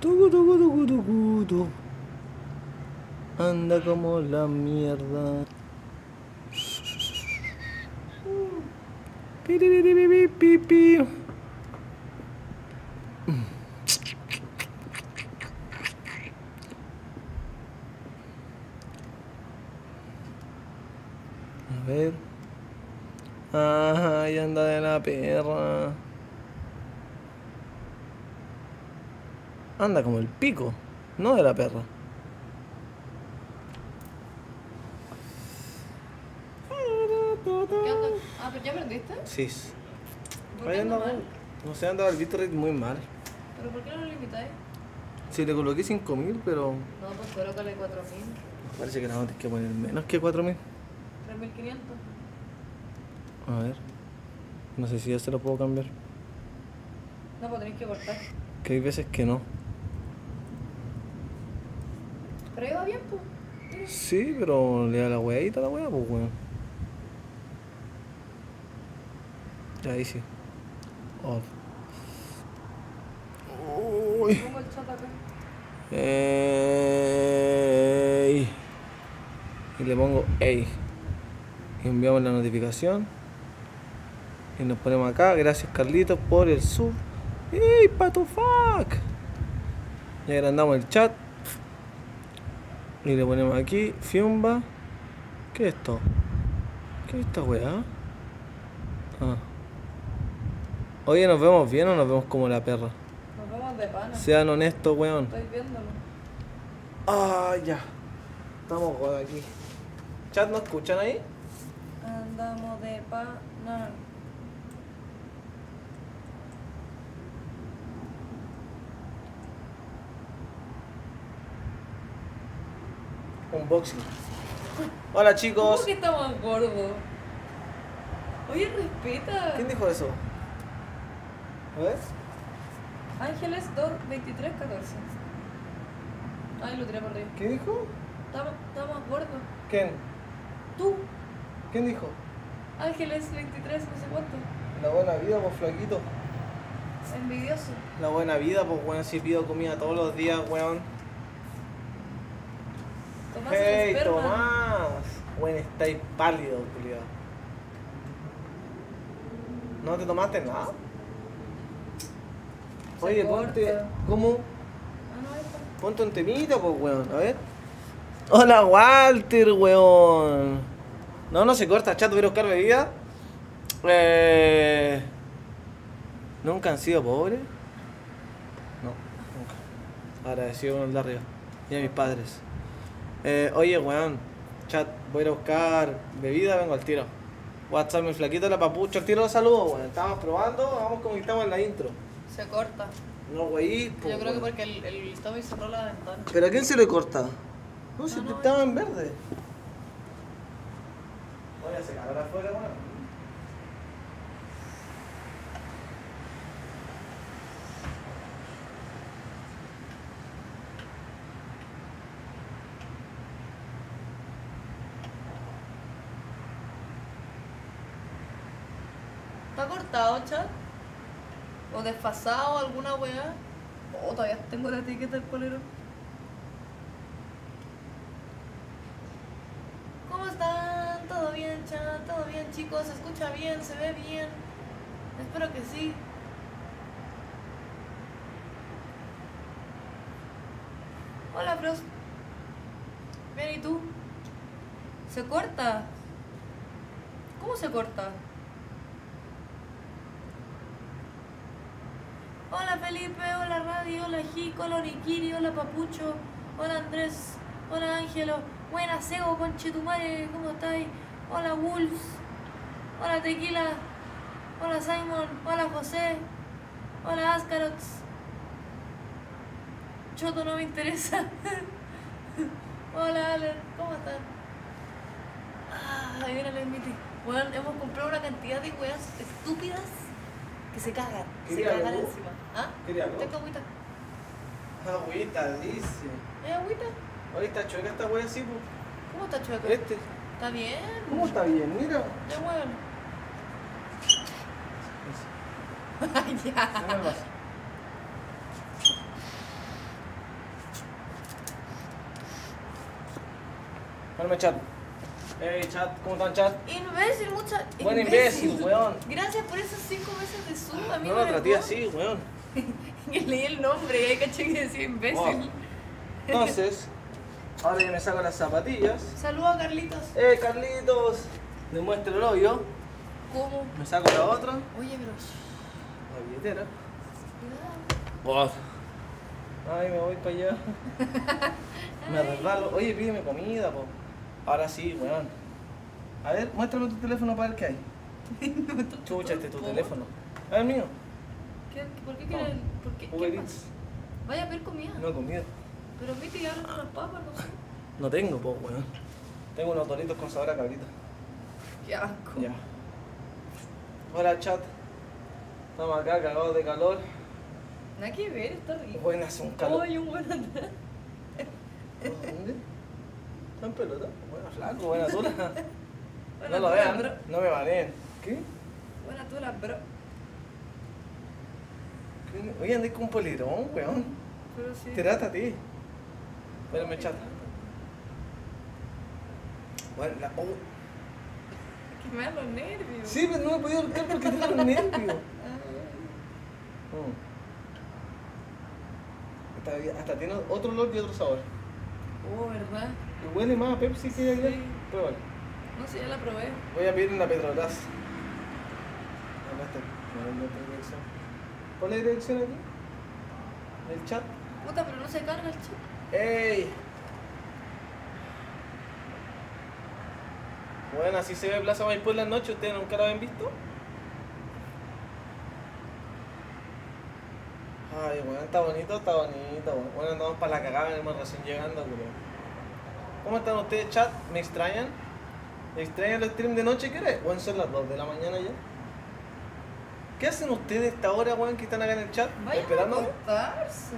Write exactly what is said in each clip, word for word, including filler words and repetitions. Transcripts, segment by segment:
Tucu, tucu, tucu, tucu, tu. Anda como la mierda. Pi, pi, pi, pi, pi, pi. A ver. Ay, anda de la perra. Anda como el pico, no de la perra. ¿Qué onda? Ah, pero ya aprendiste. Sí. ¿Por qué Ahí anda anda, mal? no sé, andaba el bitrate muy mal. ¿Pero por qué no lo limitáis? Sí, le coloqué cinco mil, pero No, pues colócale cuatro mil, parece que no, tienes que poner menos que cuatro mil. tres mil quinientos. A ver. No sé si ya se lo puedo cambiar. No, pues tenéis que cortar. Que hay veces que no. Pero ahí va bien, pues. Mira. Sí, pero le da la weadita a la wea, pues weón. Ya ahí sí. Off. Uy. Pongo el chat acá. Ey. Y le pongo ey. Y enviamos la notificación. Y nos ponemos acá. Gracias Carlitos por el sub. ¡Ey, pato fuck! Y agrandamos el chat. Y le ponemos aquí. Fiumba. ¿Qué es esto? ¿Qué es esta weá? Ah. Oye, ¿nos vemos bien o nos vemos como la perra? Nos vemos de pana. Sean honestos, weón. Estoy viéndolo. Ah, ya. Estamos God aquí. ¿Chat no escuchan ahí? Andamos de pana. Unboxing. Hola chicos. ¿Cómo que estamos gordos? Oye, respeta. ¿Quién dijo eso? A ver. Ángeles Dor veintitrés catorce. Ay, lo tiré por arriba. ¿Qué dijo? Estamos, estamos gordos. ¿Quién? Tú, ¿Quién dijo? Ángeles veintitrés, no sé cuánto. La buena vida, pues flaquito. Envidioso. La buena vida, pues weón, si pido comida todos los días, weón. Tomás Hey, el esperma. Tomás. Weón, estáis pálido, culiado. ¿No te tomaste nada? Se Oye, corta. ponte. ¿Cómo? Ah, no, ahí está. Ponte un temita, pues weón. A ver. Hola, Walter, weón. No, no se corta, chat, voy a buscar bebida. Eh... ¿Nunca han sido pobres? No, nunca. Agradecido con el de arriba. Y a mis padres. Eh, oye, weón. Chat, voy a ir a buscar bebida, vengo al tiro. WhatsApp, mi flaquito, la papucha, al tiro los saludos, weón. Estábamos probando, vamos como que estamos en la intro. Se corta. No, wey. Yo creo que porque el, el Tommy cerró la ventana. ¿Pero a quién se le corta? No, si Ah, te no, estaba en verde. Voy a secar ahora afuera, weón. ¿Está cortado, chat? ¿O desfasado alguna weá? Oh, todavía tengo la etiqueta del polerón. ¿Cómo están? ¿Todo bien, chat? ¿Todo bien, chicos? ¿Se escucha bien? ¿Se ve bien? Espero que sí. Hola, Frost. Bien, ¿y tú? ¿Se corta? ¿Cómo se corta? Hola Felipe, hola Radio, hola Jico, hola Nikiri, hola Papucho, hola Andrés, hola Ángelo, buenas Sego, conchetumare, ¿cómo estáis? Hola Wolves, hola Tequila, hola Simon, hola José, hola Ascarots. Choto no me interesa. Hola Alan, ¿cómo están? Ah, ahí viene el Emity. Bueno, hemos comprado una cantidad de weas estúpidas que se cagan, se ¿Quería cagan algo? encima. ¿Ah? ¿Quería algo? Tengo agüita. Agüita, dice. ¿Es agüita? Ahorita chueca esta wea así, pues. ¿Cómo está chueco? Este. ¿Está bien? ¿Cómo está bien? Mira. Ya muévelo. ¿Qué me ya. pasa? Ponme chat. Hey, chat, ¿cómo están, chat? Imbécil, mucha. Buen imbécil, weón. Gracias por esos cinco meses de sub, amigo. No lo traté así, weón. Que leí el nombre y ahí caché que decía imbécil. Oh. Entonces, ahora ya me saco las zapatillas. Saludos a Carlitos. Eh, Carlitos, demuestra el hoyo. ¿Cómo? Me saco la otra, Oye, pero. la billetera. Cuidado. Oh. Ay, me voy para allá. Me resbalo. Oye, pídeme comida, po. Ahora sí, weón. A ver, muéstrame tu teléfono para ver qué hay. Chucha, este es tu ¿Cómo? teléfono. A ver, mío. ¿Qué, ¿Por qué quieres.? ¿Por qué? Uber ¿Qué Eats. pasa? Vaya a ver comida. No he comido. Pero viste y ahora con las papas, no sé. No tengo, po, weón. Tengo unos doritos con sabor a cabrita. Qué asco. Ya. Hola, chat. Estamos acá cagados de calor. Nada que ver, está rico. Bueno, hace un calor. Oye, un buen atrás. ¿Dónde? ¿Está en pelota? Bueno, flaco, buena tula. Buena No lo tula, vean, bro. no me baneen. ¿Qué? Buena tula, bro. ¿Qué? Oye, andé con un polerón, weón. Pero sí. Trátate. Espérame, chat. Bueno, la... oh. Que me dan los nervios. Sí, pero no me podía ahorcar porque tengo los nervios. Ah, Mm. Hasta, hasta tiene otro olor y otro sabor. oh, ¿verdad? Y huele más a Pepsi que ayer. Sí. Pruébalo. No sé, ya la probé. Voy a pedir una Petrobras. Acá está. No, no tengo dirección. ¿Cuál es la dirección aquí? ¿El chat? Puta, pero no se carga el chip. ¡Ey! Bueno, así se ve Plaza Maipú en la noche. ¿Ustedes nunca lo habían visto? Ay, bueno, está bonito, está bonito. Bueno, andamos para la cagada, venimos recién llegando, creo. ¿Cómo están ustedes, chat? ¿Me extrañan? ¿Me extrañan el stream de noche, qué hora es? Bueno, son las dos de la mañana ya. ¿Qué hacen ustedes a esta hora, weón, que están acá en el chat? Vayan ¿Esperando? a acostarse.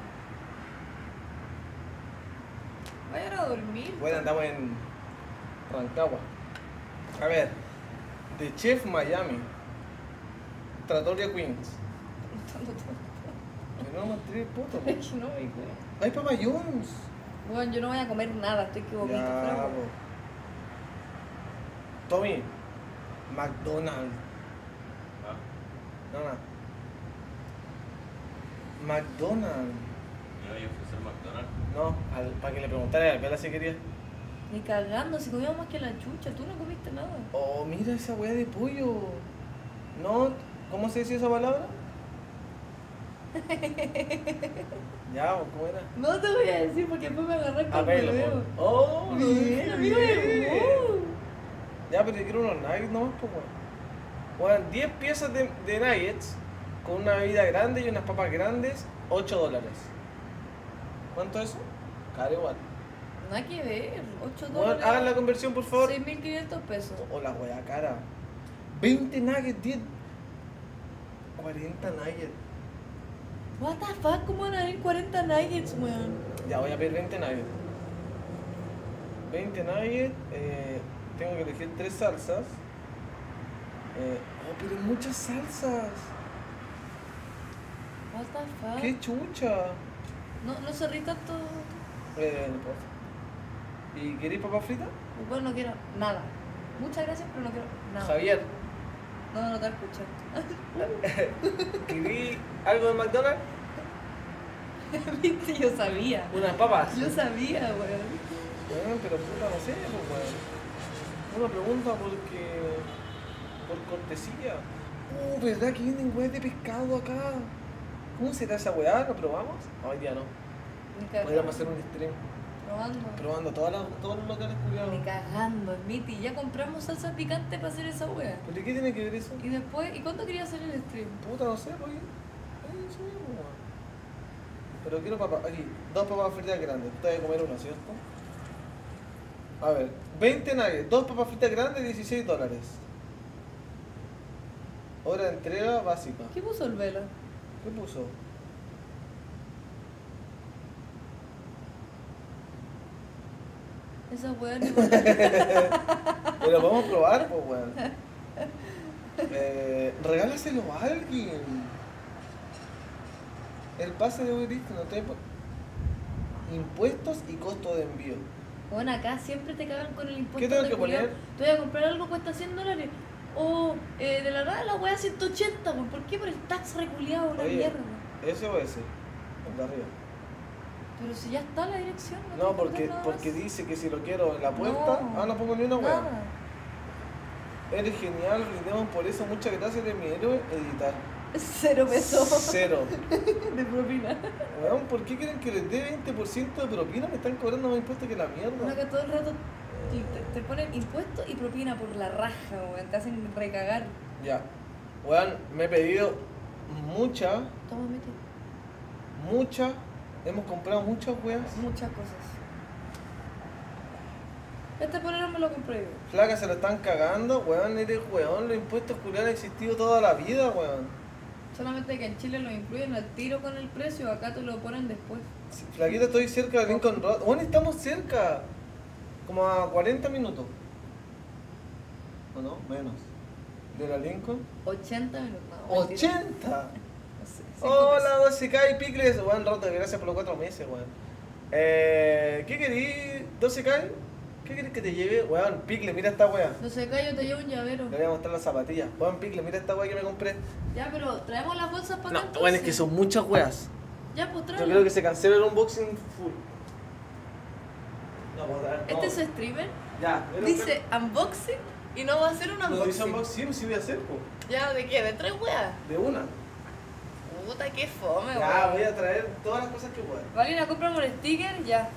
Vayan a dormir. Bueno, andamos en Rancagua. A ver, The Chef Miami. Trattoria Queens. Que no me atreves, puto. po. Es que no me cuento. Hay Papa John's. Bueno, yo no voy a comer nada, estoy que vomito. Ya, pero- po. Tommy, McDonald's. No, no. McDonald's. ¿Me voy a ofrecer McDonald's? No, al, para que le preguntara a la pela si quería. Ni cagando, si comíamos más que la chucha, tú no comiste nada. Oh, mira esa weá de pollo. No, ¿cómo se decía esa palabra? Ya, ¿o ¿cómo era? No te voy a decir porque después me agarré Ah, con el pelo, dedo. Oh, Bien, amigo de uh. Ya, pero yo quiero unos nuggets nomás, pues, weón. Bueno, diez piezas de, de nuggets con una bebida grande y unas papas grandes, ocho dólares. ¿Cuánto es eso? Caro igual. Nada que ver, ocho Bueno, dólares. hagan la conversión, por favor. seis mil quinientos pesos. O la wea cara. veinte nuggets, diez. cuarenta nuggets. What the fuck, ¿cómo van a venir cuarenta nuggets, weón? Ya voy a pedir veinte nuggets. veinte nuggets. Eh, tengo que elegir tres salsas. Eh, oh, pero muchas salsas. What the fuck. ¡Qué chucha! No, no se ríe tanto. Eh, no importa. ¿Y queréis papas fritas? Bueno, no quiero nada. Muchas gracias, pero no quiero nada. Javier, No, no te escucho. ¿queréis algo de McDonald's? Viste, yo sabía. Unas papas. Yo sabía, weón. Bueno, pero puta, no sé, pues, weón. Uno pregunta porque. por cortesía. Uh, ¿verdad que venden weas de pescado acá? ¿Cómo será esa weá? ¿Lo probamos? No, hoy día no. Ni cagando. Podríamos hacer un stream Probando. probando todas las- todos los locales culiados. Ni cagando, Miti. Ya compramos salsa picante para hacer esa wea. ¿Pero qué tiene que ver eso? Y después, ¿y cuándo quería hacer el stream? Puta, no sé, pues. Ahí sí, pues, weón. Pero quiero papas. Aquí, dos papas fritas grandes. Tú te vas a comer una, ¿cierto? A ver, veinte nuggets, dos papas fritas grandes, dieciséis dólares. Hora de entrega básica. ¿Qué puso el vela? ¿Qué puso? Esa wea ni Pero vamos a probar, pues, weón. Eh, regálaselo a alguien. El pase de Uber Eats no te... Impuestos y costo de envío. Bueno, acá siempre te cagan con el impuesto. ¿Qué tengo de que culiao. poner? Te voy a comprar algo, cuesta cien dólares. O eh, de la nada la weá ciento ochenta, pues. ¿Por qué? Por el tax reculeado, una Oye, mierda. ¿ese o ese? El de arriba. Pero si ya está la dirección, no, No, tengo que porque, poner nada porque más. dice que si lo quiero en la puerta, No. ah, no pongo ni una weá. Nada. Eres genial, brindemos por eso, muchas gracias, eres mi héroe, editar. Cero pesos Cero. de propina. Weón, ¿por qué quieren que les dé veinte por ciento de propina? Me están cobrando más impuestos que la Bueno, mierda. que todo el rato te, te ponen impuestos y propina por la raja, weón. Te hacen recagar. Ya. Weón, me he pedido mucha, Toma, mete. mucha, hemos comprado muchas weas. Muchas cosas. Este polero me lo compré yo. Flaca, se lo están cagando, weón, eres weón, los impuestos culiados han existido toda la vida, weón. Solamente que en Chile lo incluyen al tiro con el precio, acá te lo ponen después. Sí, Flaquita, estoy cerca de Lincoln Road. Bueno, estamos cerca. Como a cuarenta minutos. ¿O no? Menos. ¿De la Lincoln? ochenta minutos. No, mentira. ¡ochenta! No sé, cinco Hola, pesos. doce K y Picles. Weón, roto, gracias por los cuatro meses, weón. Eh, ¿Qué querís, doce K? ¿Qué querés que te lleve? Weón, Picles, mira esta wea. No sé, acá yo te llevo un llavero. Le voy a mostrar las zapatillas. Weón, Picles, mira esta wea que me compré. Ya, pero traemos las bolsas para No, acá. weón, es que entonces. son muchas weas. Ya, pues Yo tráelo. creo que se cancela el unboxing full. No, puedo traer. Este es streamer. Ya, pero- Dice unboxing y no va a ser un No dice unboxing. unboxing, sí voy a hacer, po. Ya, ¿de qué? ¿De tres weas? De una. Puta, qué fome, Ya, weón. voy a traer todas las cosas que pueda. Valina, compramos el sticker, ya.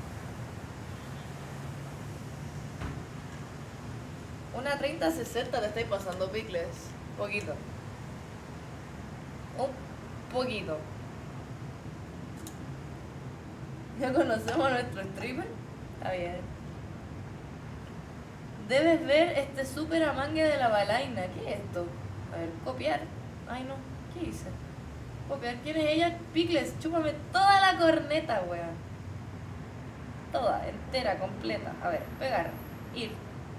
Una treinta sesenta le estáis pasando, Picles. Poquito. Un poquito. ¿Ya conocemos a nuestro streamer? Está bien. Debes ver este super amangue de la balaina. ¿Qué es esto? A ver, copiar. Ay, no. ¿Qué hice? Copiar. ¿Quién es ella? Picles, chúpame toda la corneta, weón. Toda, entera, completa. A ver, pegar. Ir.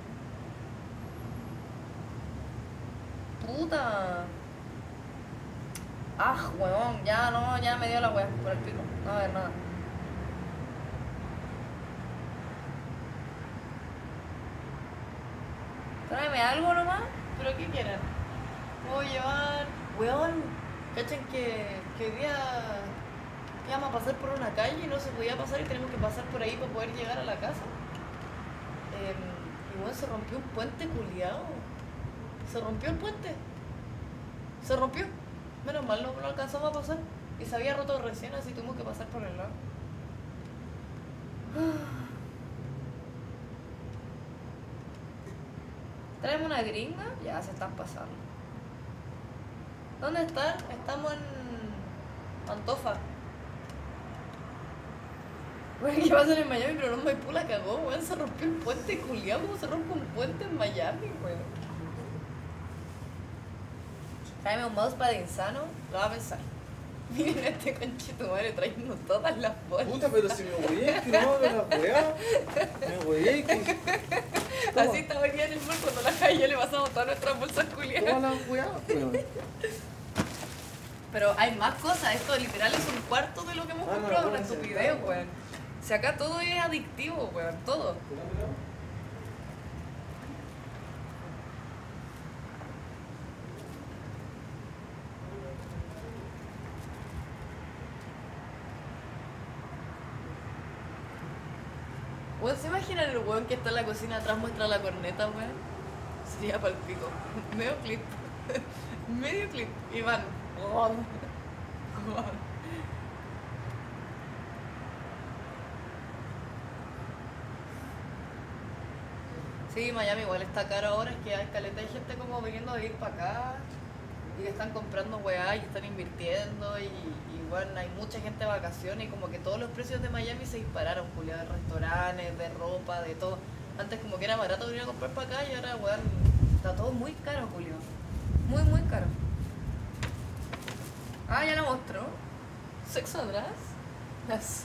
Puta. Ah, weón. Ya no, ya me dio la weá por el pico. No, a ver, nada. Tráeme algo nomás. ¿Pero qué quieren? Puedo llevar. Weón, cachen que, que hoy día que íbamos a pasar por una calle y no se podía pasar y tenemos que pasar por ahí para poder llegar a la casa. Eh, y weón, se rompió un puente culiao. Se rompió el puente. Se rompió. Menos mal no, no alcanzamos a pasar. Y se había roto recién, así tuvimos que pasar por el lado. ¿Traemos una gringa? Ya se están pasando. ¿Dónde están? Estamos en Antofa. Bueno, ¿qué pasa en Miami? Pero no, Maipú la cagó, weón. Se rompió el puente, culiao. ¿Cómo se rompe un puente en Miami, weón? Tráeme un mousepad de insano. Lo va a pensar. Miren este conchito madre trayendo todas las bolsas. Puta, pero si me hueé, que no haga la weá. Me hueé, que. Toma. Así estaba aquí en el mall cuando la calle le pasamos todas nuestras bolsas culiadas. Todas las weá, weón. Pero hay más cosas, esto literal es un cuarto de lo que hemos Ah, no, comprado, no, una no, estupidez, no. weón. Si acá todo es adictivo, weón, todo. Weón, ¿se imaginan el weón que está en la cocina atrás muestra la corneta, weón? Sería palpico. Medio clip. Medio clip. Iván. Sí, Miami igual está caro ahora, es que hay caleta de gente como viniendo a vivir para acá y que están comprando weá y están invirtiendo y, y bueno, hay mucha gente de vacaciones y como que todos los precios de Miami se dispararon, Julio, de restaurantes, de ropa, de todo. Antes como que era barato venir a comprar para acá y ahora weón, está todo muy caro, Julio. Muy, muy caro. Ah, ya lo mostró. ¿Sexo atrás? Eso.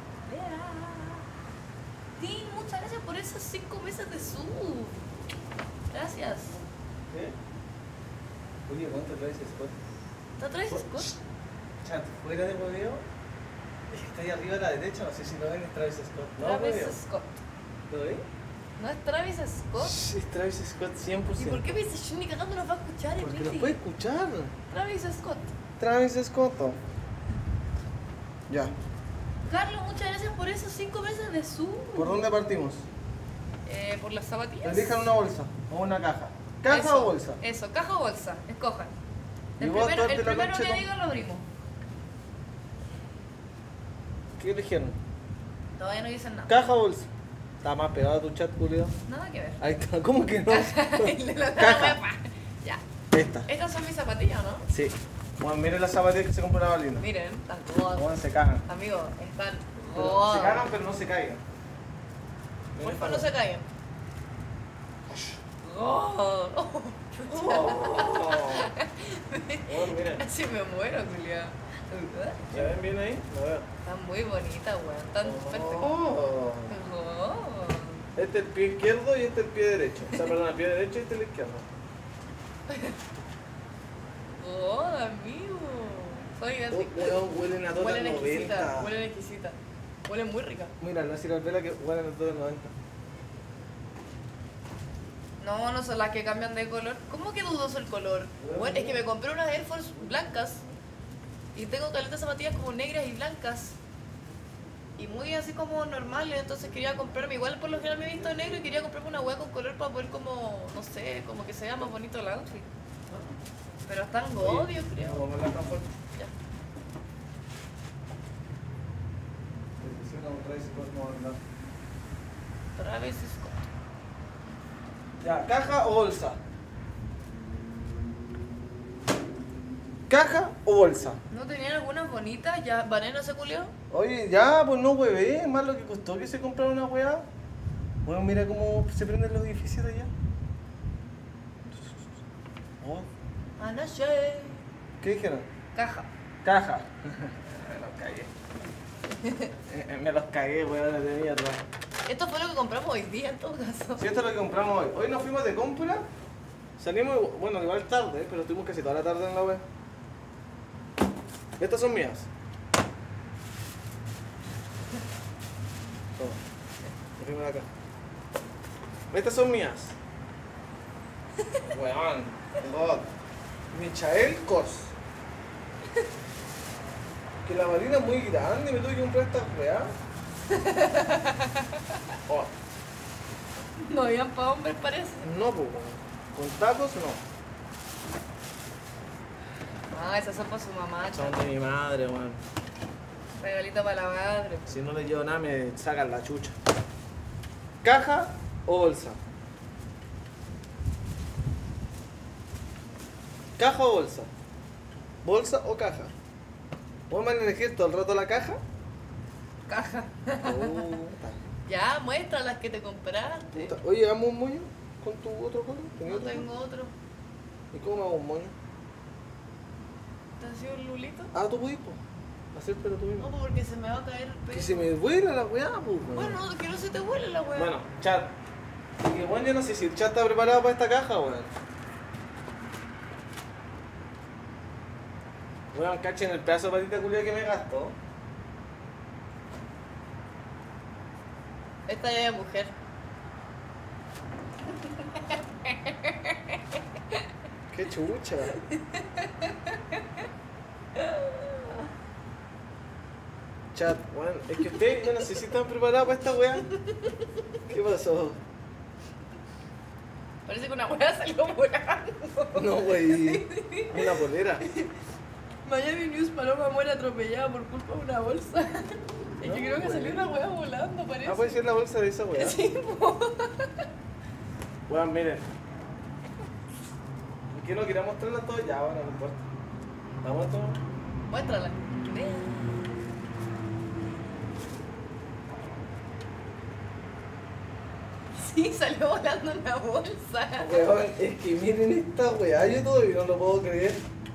Sí, muchas gracias por esos cinco meses de sub. Gracias. ¿Qué? Oye, ¿cuánto traes Scott? ¿Te traes Scott? Chat, fuera de hueveo. Es que está ahí arriba a la derecha, no sé si lo ven, es Travis Scott. No, Travis hueveo. Scott. ¿Lo ves? No es Travis Scott. Shh, es Travis Scott cien por ¿Y ciento. por qué me dice yo ni cagando nos va a escuchar, Porque Emily? lo puede escuchar. Travis Scott. Travis Scott. Ya. Carlos, muchas gracias por esos cinco meses de Zoom. ¿Por dónde partimos? Eh, por las zapatillas. Elijan una bolsa o una caja. ¿Caja Eso, o bolsa? Eso, caja o bolsa. Escojan. ¿Y El vos, primero, Tuarte, el la primero concha que de tu- diga lo abrimos. ¿Qué eligieron? Todavía no dicen nada. ¿Caja o bolsa? Está más pegado a tu chat, Julio. Nada que ver. Ahí está. ¿Cómo que no? El de la Caja. huepa. Ya. Esta. Estas son mis zapatillas, ¿no? Sí. Bueno, miren las zapatillas que se compró la Valina. Miren, están todas. Bueno, se cagan. Amigos, están Pero todas. se cagan, pero no se caigan. Por Miren favor, no para- se caigan. Oh. Oh. Oh. Oh, miren. Casi me muero, Julia. ¿Ya ven bien ahí? A ver. Están muy bonitas, weón. Están perfectas. Oh. Oh. Este es el pie izquierdo y este es el pie derecho. O sea, perdón, el pie derecho y este es el izquierdo. Oh, amigo. Soy así. Oh, weón, huelen a todas Huelen las exquisita, noventa. huelen exquisita. Huelen muy rica. Mira, la ciralvela que huelen a todas las noventa. No, no son las que cambian de color. ¿Cómo que dudoso el color? Bueno, es que me compré unas Air Force blancas y tengo caletas zapatillas como negras y blancas y muy así como normales, entonces quería comprarme, igual por lo general me he visto de negro y quería comprarme una hueá con color para poder como, no sé, como que se vea más bonito el outfit. Pero están God, yo creo. No, me la tan fuerte. Ya. Travis Scott. Ya, ¿caja o bolsa? ¿Caja o bolsa? ¿No tenían algunas bonitas? ¿Ya Vaneno se culió? Oye, ya, pues no hueve, más lo que costó que se comprara una weá. Bueno, mira cómo se prenden los edificios de allá. Oh, Ana Shea. ¿qué dijeron? Caja. Caja. Me los cagué. Eh, Me los cagué, weón, de mierda. Esto fue lo que compramos hoy día en todo caso. Si esto es lo que compramos hoy. Hoy nos fuimos de compra. Salimos, bueno, igual tarde, pero estuvimos casi toda la tarde en la web. Estas son mías. Toma. Déjame de acá. Estas son mías. Weón. God. Michael Kors. Que la marina es muy grande, me tuve que comprar esta weá. Oh, No habían para hombres, parece. no, pues, con tacos no. Ah, esas son para su mamá, Son chaval. de mi madre, weón. Regalito para la madre. Si no le llevo nada, me sacan la chucha. ¿Caja o bolsa? ¿Caja o bolsa? ¿Bolsa o caja? ¿Vos me van a elegir todo el rato la caja? Caja. Puta, Ya, muestra las que te compraste. puta. Oye, ¿hagamos un moño con tu otro color? ¿Tenía No otro tengo color? otro. ¿Y cómo me hago un moño? ¿Te has sido un lulito? Ah, tú pudiste, po. Hacer pero tú No, mismo. pues porque se me va a caer el pelo. Que se me vuela la weá, pues. weón. Bueno, que no se te huele la weá. Bueno, chat. Y bueno, yo no sé si el chat está preparado para esta caja, weón. Weón, cachen el pedazo de patita culia que me gastó. Esta ya es mujer. Qué chucha. Chat, weón, es que ustedes yo no sé si están preparados para esta weá. ¿Qué pasó? Parece que una weá salió volando. No, wey. Una polera. Miami News Paloma muere atropellada por culpa de una bolsa. Es que No, creo que güey. salió una weá volando, parece. Ah, puede ser la bolsa de esa weá. Sí, po. Weón, miren. ¿Y qué no quería mostrarla todo? Ya, bueno, no importa. ¿La muestro? Muéstrala. Sí, salió volando una bolsa. Weón, es que miren esta weá, yo todavía no lo puedo creer.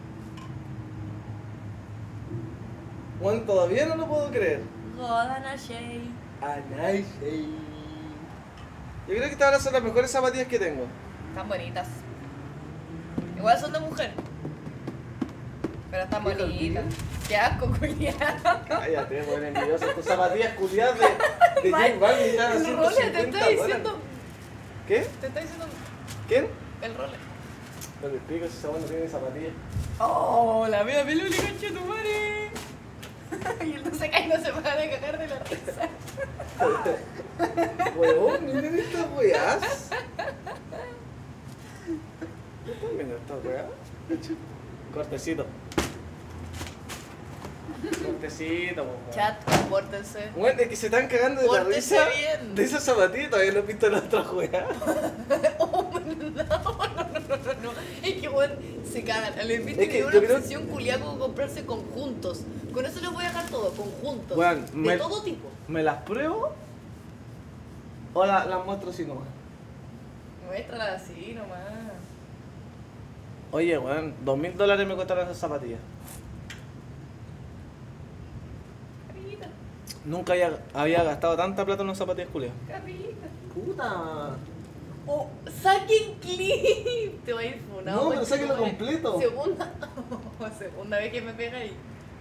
Weón, todavía no lo puedo creer. Jodan Shay. Anayse. Yo creo que estas ahora son las mejores zapatillas que tengo. Están bonitas. Igual son de mujer. Pero está Vieja bonita. tía. Qué asco, culiado. Cállate, weón, envidioso. Tus zapatillas culiadas de, de J Balvin están a El role te ciento está cincuenta diciendo. dólares. ¿Qué? Te está diciendo ¿Quién? el role. No le explico si esa weón no tiene zapatillas. Oh, la mía peluli, concha tu madre. Y él no se cae y no se para de cagar de la risa. Weón, miren estas weas. ¿No están viendo estas weas? Cortecito. Cortecito, po, weón. Chat, compórtense. Bueno, es que se están cagando de la Pórtese risa bien. de esas zapatillas, todavía no he visto la otra weá. Oh, no, no, no, no, no. Es que, bueno, se cagan. Les viste Es que que es una yo creo- obsesión culiada con comprarse conjuntos. Con eso les voy a dejar todo, conjuntos. Bueno, de me- todo tipo. ¿Me las pruebo? ¿O la- las muestro así nomás? Muéstrala así nomás. Oye, weón, dos mil dólares me costaron esas zapatillas. Capita, Nunca había, había gastado tanta plata en unas zapatillas culiadas. capita. Puta. Oh, saquen clip. Te voy a ir funado. No, pero concha sáquenlo tu madre. completo. Segunda. Segunda vez que me pega ahí.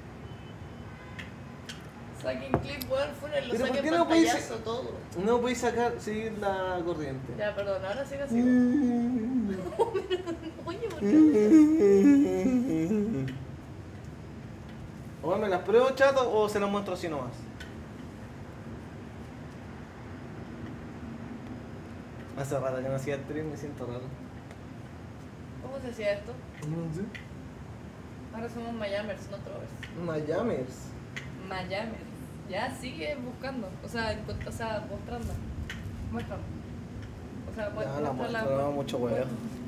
Saquen clip, weón, funelo, Pero ¿por saquen qué no podéis- pantallazo, todo. No podéis sacar, seguir la corriente. Ya, perdón, ahora sigue así. Mm. Oye, ¿por qué? O me las pruebo, chato, o se las muestro así nomás. Hace rato que no hacía el tren, me siento raro. ¿Cómo se hacía esto? No sé. Ahora somos Mayamers, no Trovers. Mayamers. Mayamers. Ya, sigue buscando. O sea, encont- o sea mostrando. Muéstralo. O sea, Ya la muestra muestro, no, mucho huevo.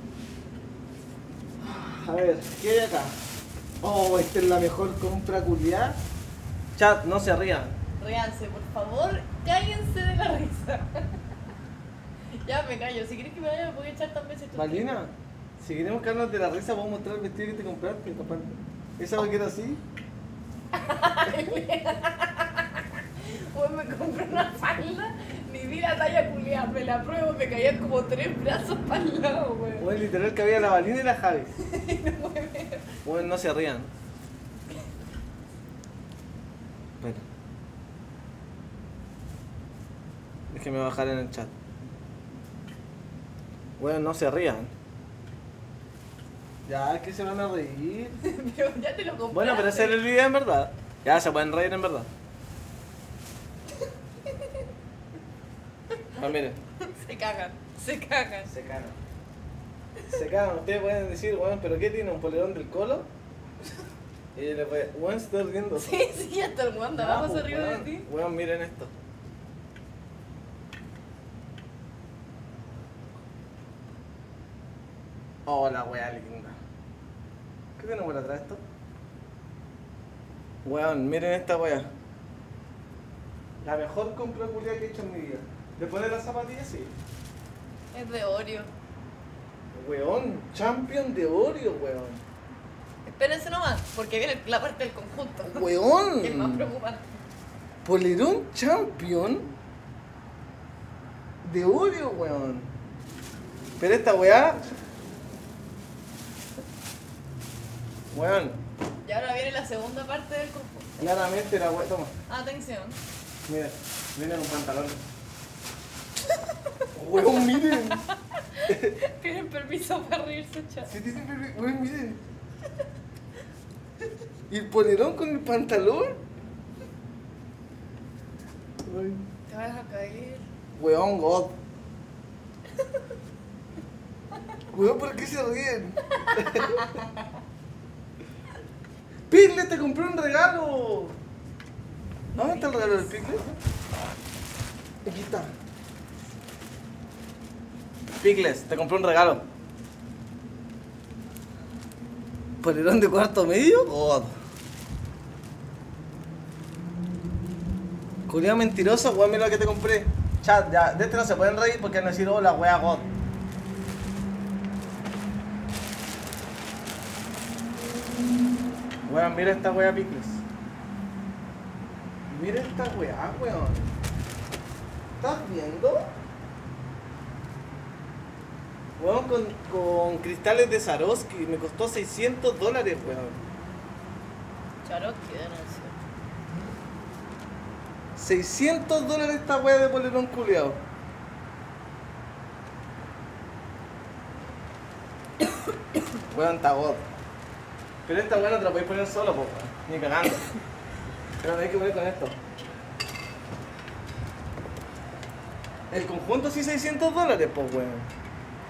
A ver, ¿qué hay acá? Oh, esta es la mejor compra culiada. Chat, no se rían. Ríanse, por favor, cállense de la risa. Ya me callo. Si quieres que me vaya, me voy a echar también si tú Malvina, si queremos caernos de la risa, vamos a mostrar el vestido que te compraste, capaz. ¿Esa vaquera así? Pues me compré una falda, ni vi la talla culiada, me la pruebo, me caían como tres brazos para el lado, weón. Bueno, literal que había la Valina y la Javi. No puede ver. Bueno, no se rían. Bueno. Déjenme bajar en el chat. Bueno, no se rían. Ya, que se van a reír. Pero ya te lo compré. Bueno, pero ese era el video en verdad. Ya, se pueden reír en verdad. Ah, miren. Se cagan, se cagan. Se cagan. Se cagan. Ustedes pueden decir, weón, ¿pero qué tiene? ¿Un polerón del Colo? Y yo le voy a... Weón, se está riendo. Sí, sí, hasta el mundo, Ya, vamos pues, arriba de weón. ti. Weón, miren esto. Oh, la wea linda. ¿Qué tenemos por atrás esto? Weón, miren esta wea. La mejor compra culia que he hecho en mi vida. Después de las zapatillas, sí. Es de Oreo. Weón, champion de Oreo, weón. Espérense nomás, porque viene la parte del conjunto. Weón. Que es más preocupante. Polerón champion de Oreo, weón. Pero esta weá. Weón, Y ahora viene la segunda parte del conjunto. claramente la weá. Toma, Atención. mira, viene un pantalón. Weón, miren. Piden permiso para reírse, chat. Si tienen bebé, weón, miren. Y el polerón con el pantalón. Ay. Te vas a caer. Weón, God. Weón, ¿por qué se ríen? Piglet, te compré un regalo. ¿Dónde está el regalo del Piglet? Aquí está. Piglet, te compré un regalo. ¿Polerón de cuarto medio? God. Culiao mentiroso, weón, mira lo que te compré. Chat, ya, de este no se pueden reír porque van a decir, hola, wea, God. Weón, mira esta wea, Picles. Mira esta wea, weón. ¿Estás viendo? Weón, con, con cristales de Swarovski. Me costó seiscientos dólares, weón. Cherokee deben ser. seiscientos dólares esta wea de polerón culiao. Weón, está god. Pero esta wea no te la podéis poner solo, po, weón. Ni cagando. Pero la tenéis que poner con esto. El conjunto sí seiscientos dólares, pues weón.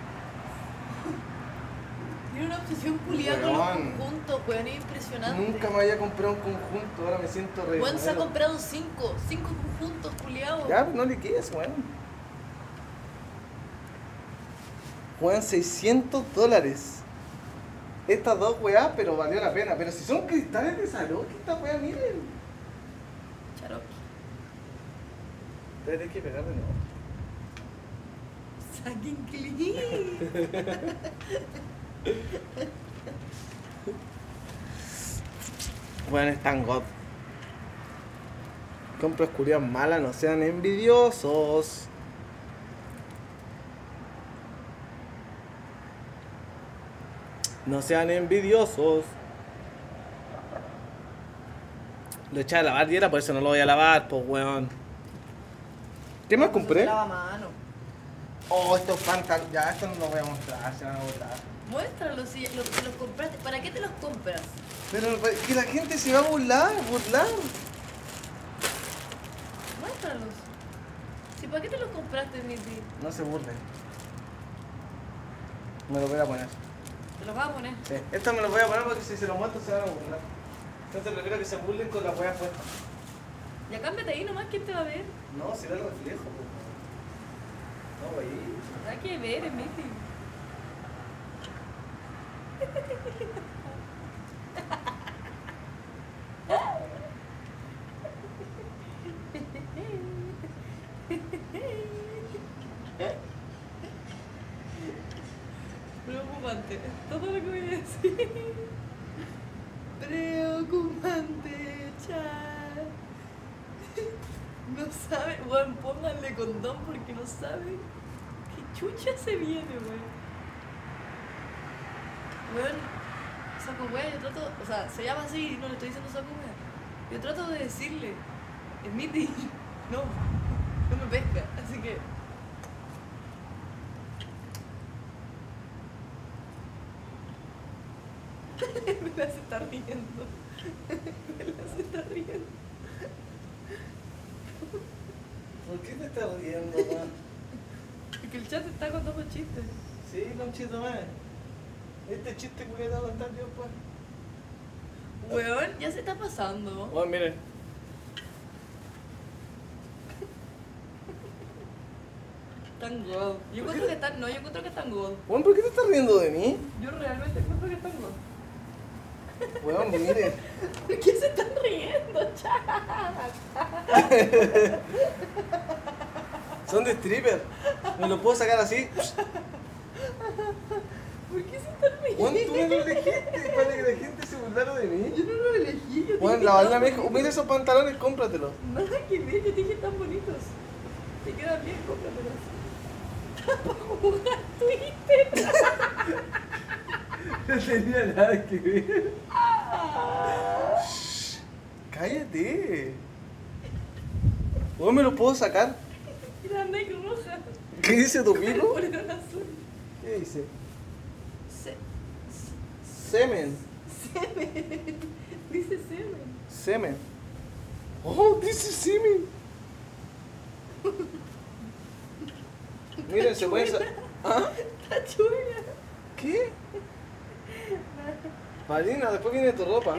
Tiene una obsesión culiada con los Weón. conjuntos, weón, es impresionante. Nunca me había comprado un conjunto, ahora me siento re. Weón se ha bueno. comprado cinco, cinco conjuntos culiados. Ya, pues no le quedes, weón. Weón, seiscientos dólares. Estas dos weas, pero valió la pena. Pero si son cristales de Cherokee, esta wea, miren. Cherokee. Te tenés que pegar de nuevo. Saquen clip. Weón, están god. Compras culias malas, no sean envidiosos. No sean envidiosos. Lo eché a lavar y era por eso no lo voy a lavar, pues weón. ¿Qué más compré? Se lava a mano. Oh, estos pantalones. Ya, estos no los voy a mostrar, se van a botar. Muéstralos si los, si los compraste. ¿Para qué te los compras? Pero que la gente se va a burlar, burlar. Muéstralos. Si ¿para qué te los compraste, Missy? No se burlen. Me lo voy a poner. Te los vas a poner. Sí, esta me lo voy a poner porque si se lo muestro se van a burlar. Entonces prefiero que se burlen con las weas puestas. Ya cámbiate ahí nomás, ¿quién te va a ver? No, si ve el reflejo. po. No, güey. Hay que ver, es Missy. Preocupante, todo lo que voy a decir. Preocupante, chat. No sabe, weón, pónganle condón porque no saben qué chucha se viene, weón. Weón, saco weón, yo trato, o sea, se llama así, no le estoy diciendo saco weón. Yo trato de decirle, Smithy, no, no me pesca, así que. Me la se está riendo. Me la se está riendo. ¿Por qué te estás riendo, man? Porque el chat está contando chistes. Sí, Conchito, man. Este chiste que voy a contar yo, pues. Weón, ya se está pasando. Bueno, miren. Tan god. Yo encuentro que están, no, yo encuentro que están god. Bueno, ¿por qué te estás riendo de mí? Yo realmente encuentro que están god. Weón, miren. ¿Por qué se están riendo, chat? Son de stripper. Me lo puedo sacar así. ¿Por qué se están riendo? Juan, tú me lo elegiste para que la gente se burlara de mí. Yo no lo elegí, yo Juan, dije la tan banda me dijo, bonitos. mira esos pantalones, cómpratelos. Nada que ver, yo te dije tan bonitos. Te quedan bien, cómpratelos. Para jugar Twitter. No tenía nada que ver. Cállate. Juan, me lo puedo sacar. Mira, Nike roja. ¿Qué dice tu pico? Polerón azul. ¿Qué dice? Se, Semen. semen. Dice semen. Semen. Oh, dice semen. Miren, se puede sa- ¿Ah? Está chula. ¿Qué? Marina, después viene tu ropa.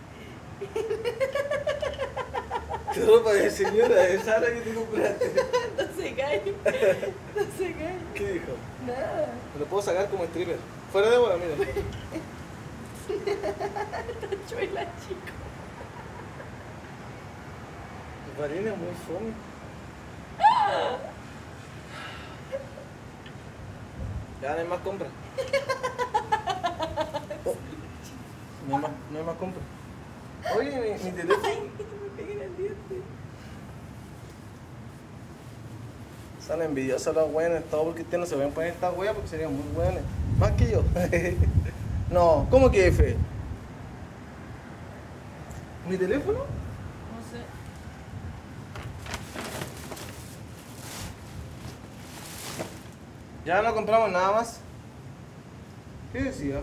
Tu ropa de señora de Sara que te compraste. No se cae. No se cae. ¿Qué dijo? Nada. Me lo puedo sacar como stripper. Fuera de bola, mira. Está chula, chico. Marina es muy fome. Ya no hay más compras. Oh, no, hay más, no hay más compras. Oye, mi, mi teléfono. Ay, me pegué en el diente. Son envidiosos los weones, todo porque ustedes no se pueden poner estas weas porque serían muy weones. Más que yo. No, ¿cómo que F? ¿Mi teléfono? No sé. Ya no compramos nada más. ¿Qué decía?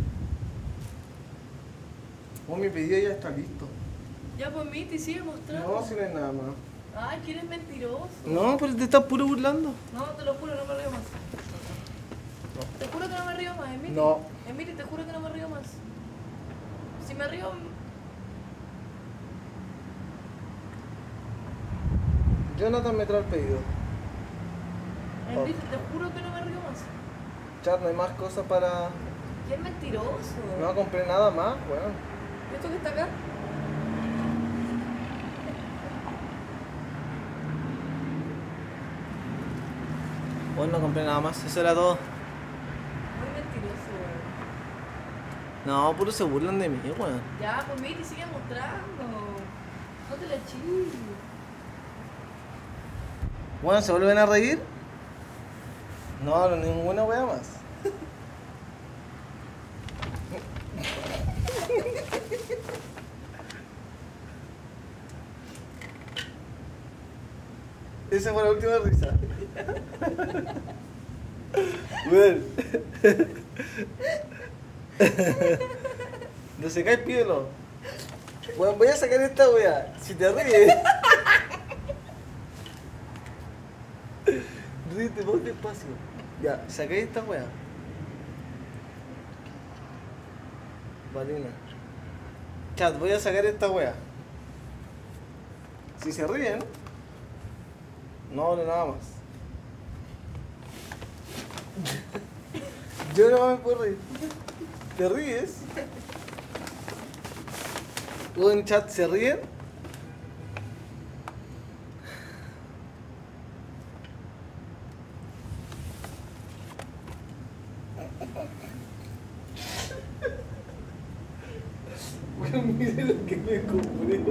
Oh, mi pedido ya está listo. Ya pues Miti, sigue mostrando. No, si no hay nada más. Ay, que eres mentiroso. No, pero te estás puro burlando. No, te lo juro, no me río más. Te juro que no me río más, Emiti. No. Emiti, te juro que no me río más. Si me río... Jonathan me trae el pedido. Emiti, te juro que no me río más. Chat, no hay más cosas para... ¿Qué es mentiroso? No compré nada más, weón. ¿Y esto que está acá? Weón, no compré nada más, eso era todo. Muy mentiroso, weón. No, puro se burlan de mí, weón. Ya, pues Miti, sigue mostrando. No te la chilles. Weón, ¿se vuelven a reír? No, no, ninguna wea más. Esa fue la última risa. Weón. No se cae, pídelo. Weón, voy a sacar esta wea. Si te ríes. Ríete vos despacio. Ya, saqué esta wea. Valina. Chat, voy a sacar esta wea. Si se ríen, no hablo nada más. Yo no me puedo reír. ¿Te ríes? ¿Tú en chat se ríen? Bueno, mire lo que me compré.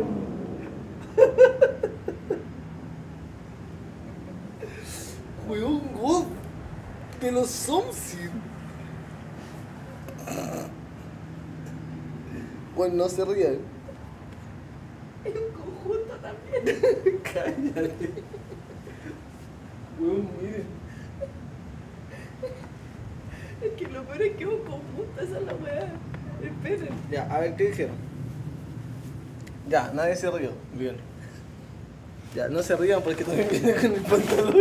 Weón, God, de los Somsin. Bueno, no se rían. Es un conjunto también. Cállate. Weón, miren. Es que lo peor es que es un conjunto, esa es la weá. Esperen. Ya, a ver, ¿qué dijeron? Ya, nadie se rió. Bien. Ya, no se rían porque también viene con el pantalón.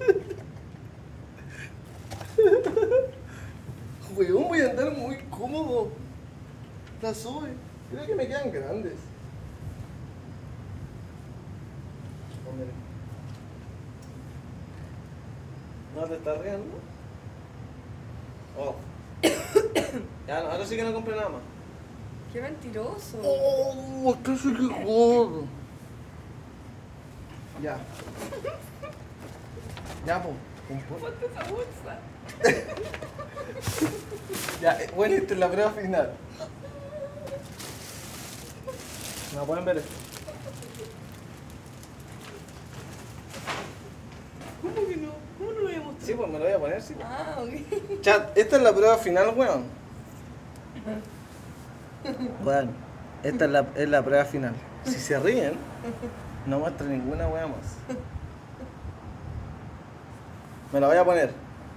Weón, voy a andar muy cómodo. La sube. Creo que me quedan grandes. Oh, mira. ¿No te estás riendo? Oh. Ya, no, ahora sí que no compré nada más. Qué mentiroso. Oh, acá sí que jodo. Ya. Ya, po. Ponte esa bolsa. Ya, eh, bueno, esta es la prueba final. ¿No pueden ver esto? ¿Cómo que no? ¿Cómo no lo voy a mostrar? Sí, pues me lo voy a poner, sí. Ah, ok. Chat, esta es la prueba final, weón. Weón, esta es la, es la prueba final. Si se ríen, no muestra ninguna wea más. Me la voy a poner.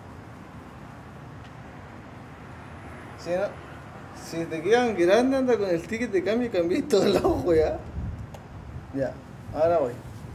Si, no, si te quedan grandes, anda con el ticket de cambio y cambié toda la wea. Ya, ahora voy.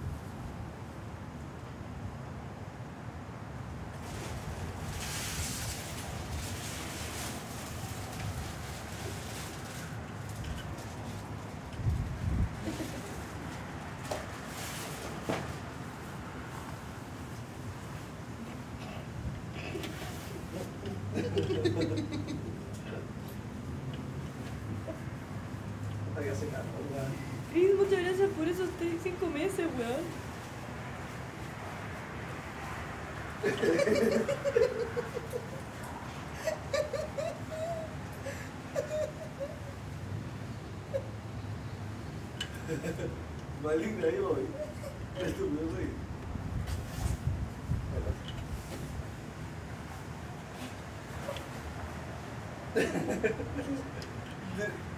Cris, muchas gracias por esos te- cinco meses, weón. Maligna, ahí voy. Esto me ríe.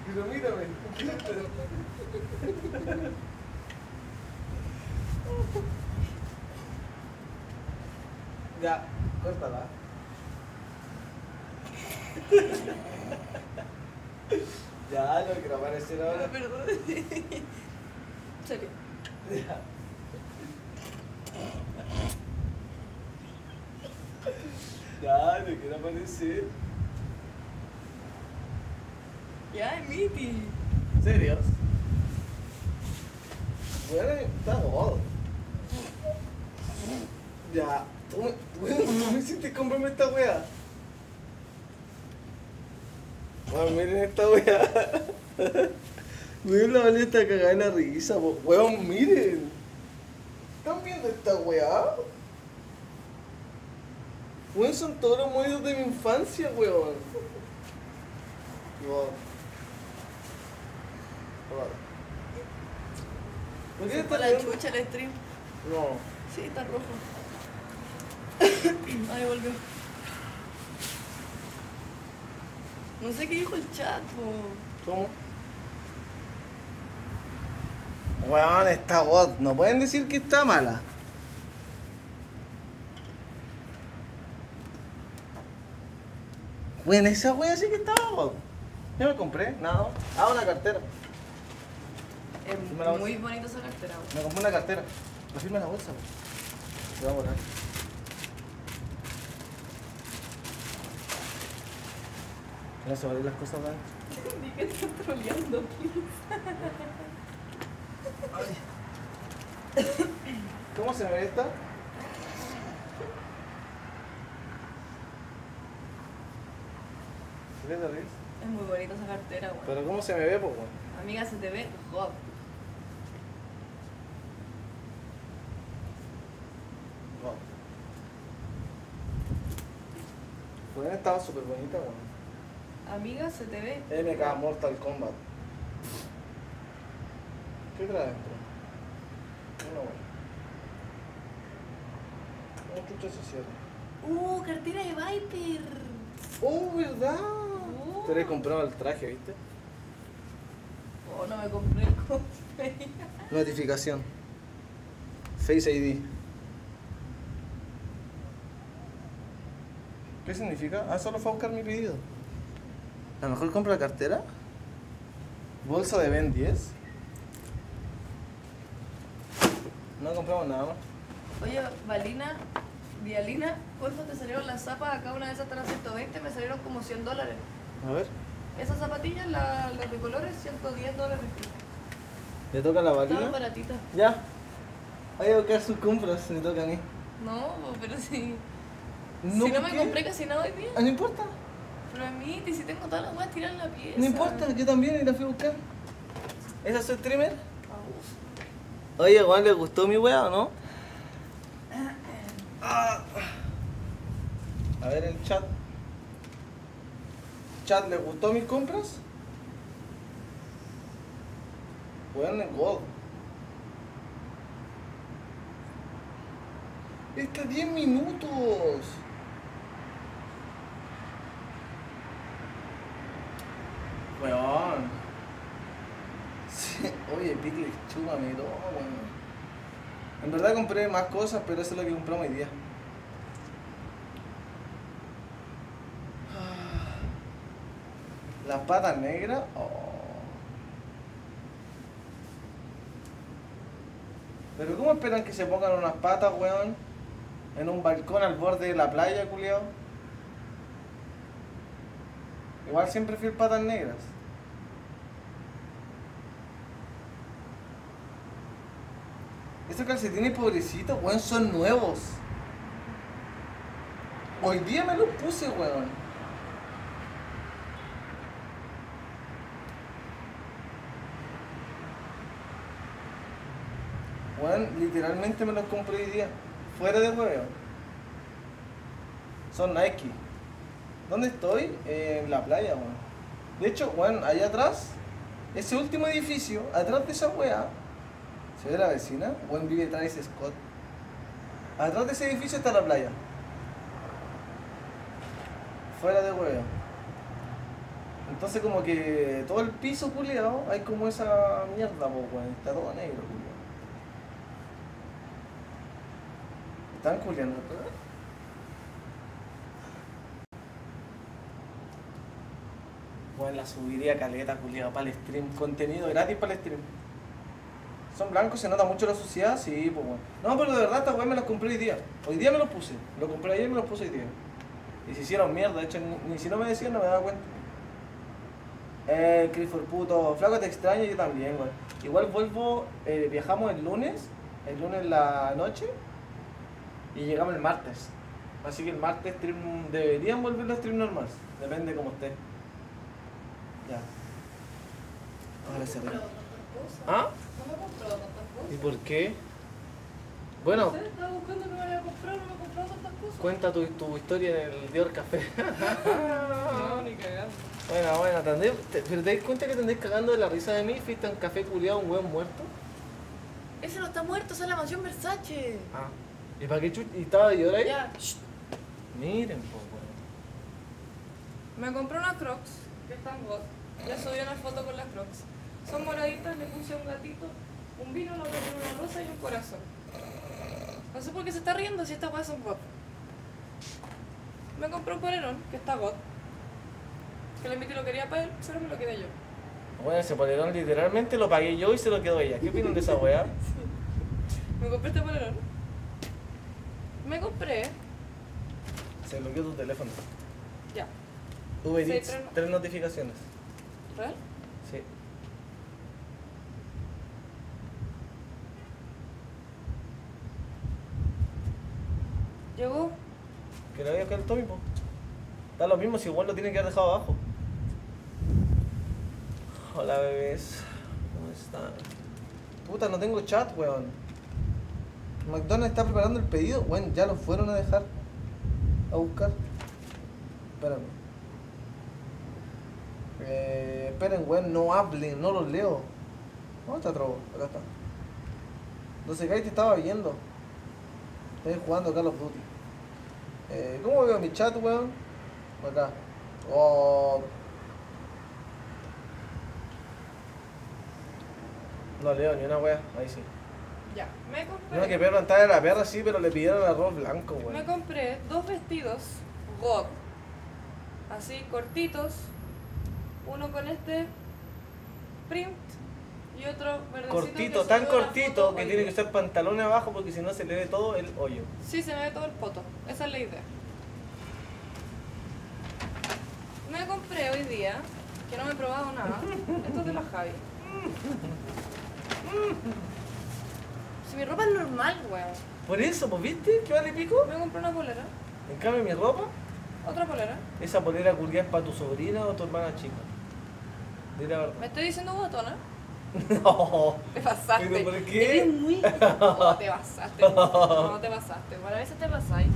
Pero mírame. Ya, córtala. Ya, no quiero aparecer ahora. Perdón. Serio. Ya. Ya, no quiero aparecer. Ya, Miti. ¿En serio? Bueno, está gordo. Ya, tú me, tú, tú me hiciste comprarme esta wea. Bueno, miren esta wea. Miren la maleta cagada en la risa, po. Weón, miren. ¿Están viendo esta wea? Weón, son todos los monitos de mi infancia, weón. Wow. ¿Por qué Se está fue la viendo? chucha el stream. No. Sí, está rojo. Ahí volvió. No sé qué dijo el chat, po. ¿Cómo? Weón, esta voz. No pueden decir que está mala. Bueno, esa wea sí que estaba God. Yo me compré, nada. Ah, una cartera. Firma la Es muy bolsa. bonita esa cartera, po. Me compré una cartera. La firma en la bolsa, weón. Se va a borrar. No se van las cosas de adentro. Ni que estás troleando, please. ¿Cómo se ve esta? ¿Se ve de risa? Es muy bonita esa cartera, weón. Pero ¿cómo se me ve, po, weón? Amiga, se te ve hot. No. Pues estaba súper bonita, weón. Amiga, se te ve. M K Mortal Kombat. ¿Qué trae dentro? Una weón. Un chucho se cierra. Uh, cartera de Viper. ¡Oh, verdad! Oh. Te le he comprado el traje, ¿viste? Oh, no me compré el cosplay. Notificación. Face I D. ¿Qué significa? Ah, solo fue a buscar mi pedido. ¿La mejor compra de cartera? Bolsa de Ben diez. No compramos nada más. Oye, Valina, Vialina, ¿cuánto te salieron las zapas? Acá una de esas están a ciento veinte, me salieron como cien dólares. A ver. Esas zapatillas, la- las de colores, ciento diez dólares. ¿Le toca a la Estaban Valina? baratitas. Ya. Hay que buscar sus compras, me toca a mí. No, pero si, No, si no ¿por me qué? compré casi nada hoy día. Ah, no importa. Pero a mí, y si tengo todas las weas tiradas en la pieza. No importa, yo también y la fui a buscar. ¿Esa es su streamer? Ah, Oye, Juan, ¿le gustó mi wea o no? Ah. A ver el chat. Chat, ¿les gustó mis compras? Weón en God. Está diez minutos. Weón. Sí, oye, Pickles, chúpame todo, weón. En verdad compré más cosas, pero eso es lo que compramos hoy día. Las patas negras. Oh. Pero ¿cómo esperan que se pongan unas patas, weón? En un balcón al borde de la playa, culiao. Igual siempre fui el patas negras. Estos calcetines pobrecitos, weón, son nuevos. Hoy día me los puse, weón. Weón, literalmente me los compré hoy día. Fuera de huevo. Son Nike. ¿Dónde estoy? Eh, en la playa, weón. De hecho, weón, allá atrás, ese último edificio, atrás de esa weá, ¿se ve la vecina? Weón, vive Travis Scott. Atrás de ese edificio está la playa. Fuera de huevo. Entonces como que todo el piso culiado hay como esa mierda, po, weón. Está todo negro, culiado. Están culiando, ¿verdad? Bueno, la subiría caleta, culiado, para el stream. Contenido gratis para el stream. Son blancos, se nota mucho la suciedad, sí, pues bueno. No, pero de verdad esta weá me los compré hoy día. Hoy día me los puse. Lo compré ayer y me los puse hoy día. Y se hicieron mierda, de hecho ni, ni si no me decían no me daba cuenta. Eh, Clifford puto, flaco te extraño, yo también, weón. Igual vuelvo, eh, viajamos el lunes, el lunes en la noche y llegamos el martes. Así que el martes stream, deberían volver a stream normal, depende cómo esté. Ya. Ahora se ve. ¿Ah? No me he comprado tantas cosas. ¿Y por qué? Bueno, No sé, estaba buscando que me vaya a comprar, no me he comprado tantas cosas. cuenta tu, tu historia en el Dior Café. No, ni cagando. Bueno, bueno, ¿te andé- te- ¿pero te das cuenta que te andás cagando de la risa de mí? ¿Fuiste a un café culiado, un hueón muerto? Ese no está muerto, esa es la mansión Versace. Ah. ¿Y para qué chuch? ¿Y estaba de ahí? Ya, shh. Miren, po, weón. Me compré unas Crocs, que están God. Ya subí una foto con las Crocs. Son moraditas, le puse un gatito, un vino, le puse una rosa y un corazón. No sé por qué se está riendo si estas weas son God. Me compré un polerón, que está God. Que le metí lo quería para él, pero me lo quedé yo. Bueno, ese polerón literalmente lo pagué yo y se lo quedó ella. ¿Qué opinan de esa weá? Me compré este polerón. Me compré, Se bloqueó tu teléfono. ya, Uber Sí, Eats, pero no. tres notificaciones. ¿real? Sí. Llegó. Que le había quedado el Tommy, po. Da lo mismo si igual lo tiene que haber dejado abajo. Hola, bebés. ¿Cómo están? Puta, no tengo chat, weón. McDonald's está preparando el pedido. Bueno, ya lo fueron a dejar. A buscar. Espérame. Eh, esperen, weón, no hablen, no los leo. ¿Dónde está Trovo? Acá está. doce K te estaba viendo. Estoy jugando Call of Duty. Eh, ¿Cómo veo mi chat, weón? Acá. Oh. No leo ni una wea, ahí sí. Ya, me compré. No, que perro entrar de la perra sí, pero le pidieron arroz blanco, Me weón. compré dos vestidos God, así cortitos, uno con este print y otro verdecito. Cortito, que tan subió la cortito foto que hoy tiene que día. usar pantalones abajo porque si no se le ve todo el hoyo. Sí, se me ve todo el poto, esa es la idea. Me compré hoy día, que no me he probado nada, esto es de la Javi. Si mi ropa es normal, weón. Por eso, pues, ¿viste? ¿Qué vale pico? Me compré una polera, En cambio, mi ropa, otra polera. esa polera culiada es para tu sobrina o tu hermana chica. Dile la Me verdad. estoy diciendo botona. No. Te pasaste. ¿Pero por qué? Eres muy... No, te pasaste. No, te pasaste. Bueno, a veces te pasáis.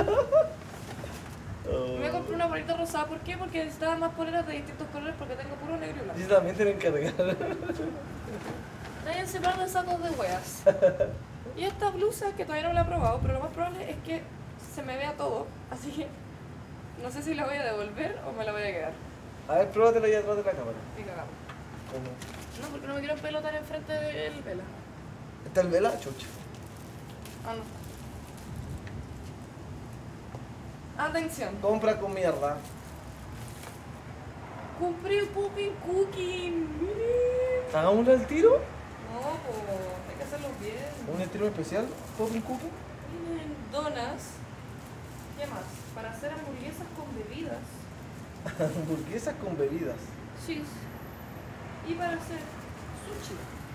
Me compré una polita rosada. ¿Por qué? Porque necesitaba más poleras de distintos colores porque tengo puro negro y blanco. Yo también te lo encargar. Váyanse par de sacos de weas. Y esta blusa, que todavía no la he probado, pero lo más probable es que se me vea todo. Así que no sé si la voy a devolver o me la voy a quedar. A ver, pruébatelo ahí atrás de la cámara. Y cagamos. ¿Cómo? No, porque no me quiero pelotar enfrente del vela. ¿Está el vela? Chucha. Ah, no. Atención. Compra con mierda. Compré Popping Cookie. ¿Hagámoslo al tiro? No, po, hay que hacerlo bien. ¿Un stream especial? ¿Popping cookie? Tienen donas. ¿Qué más? Para hacer hamburguesas con bebidas. Hamburguesas con bebidas. Sí. Y para hacer sushi.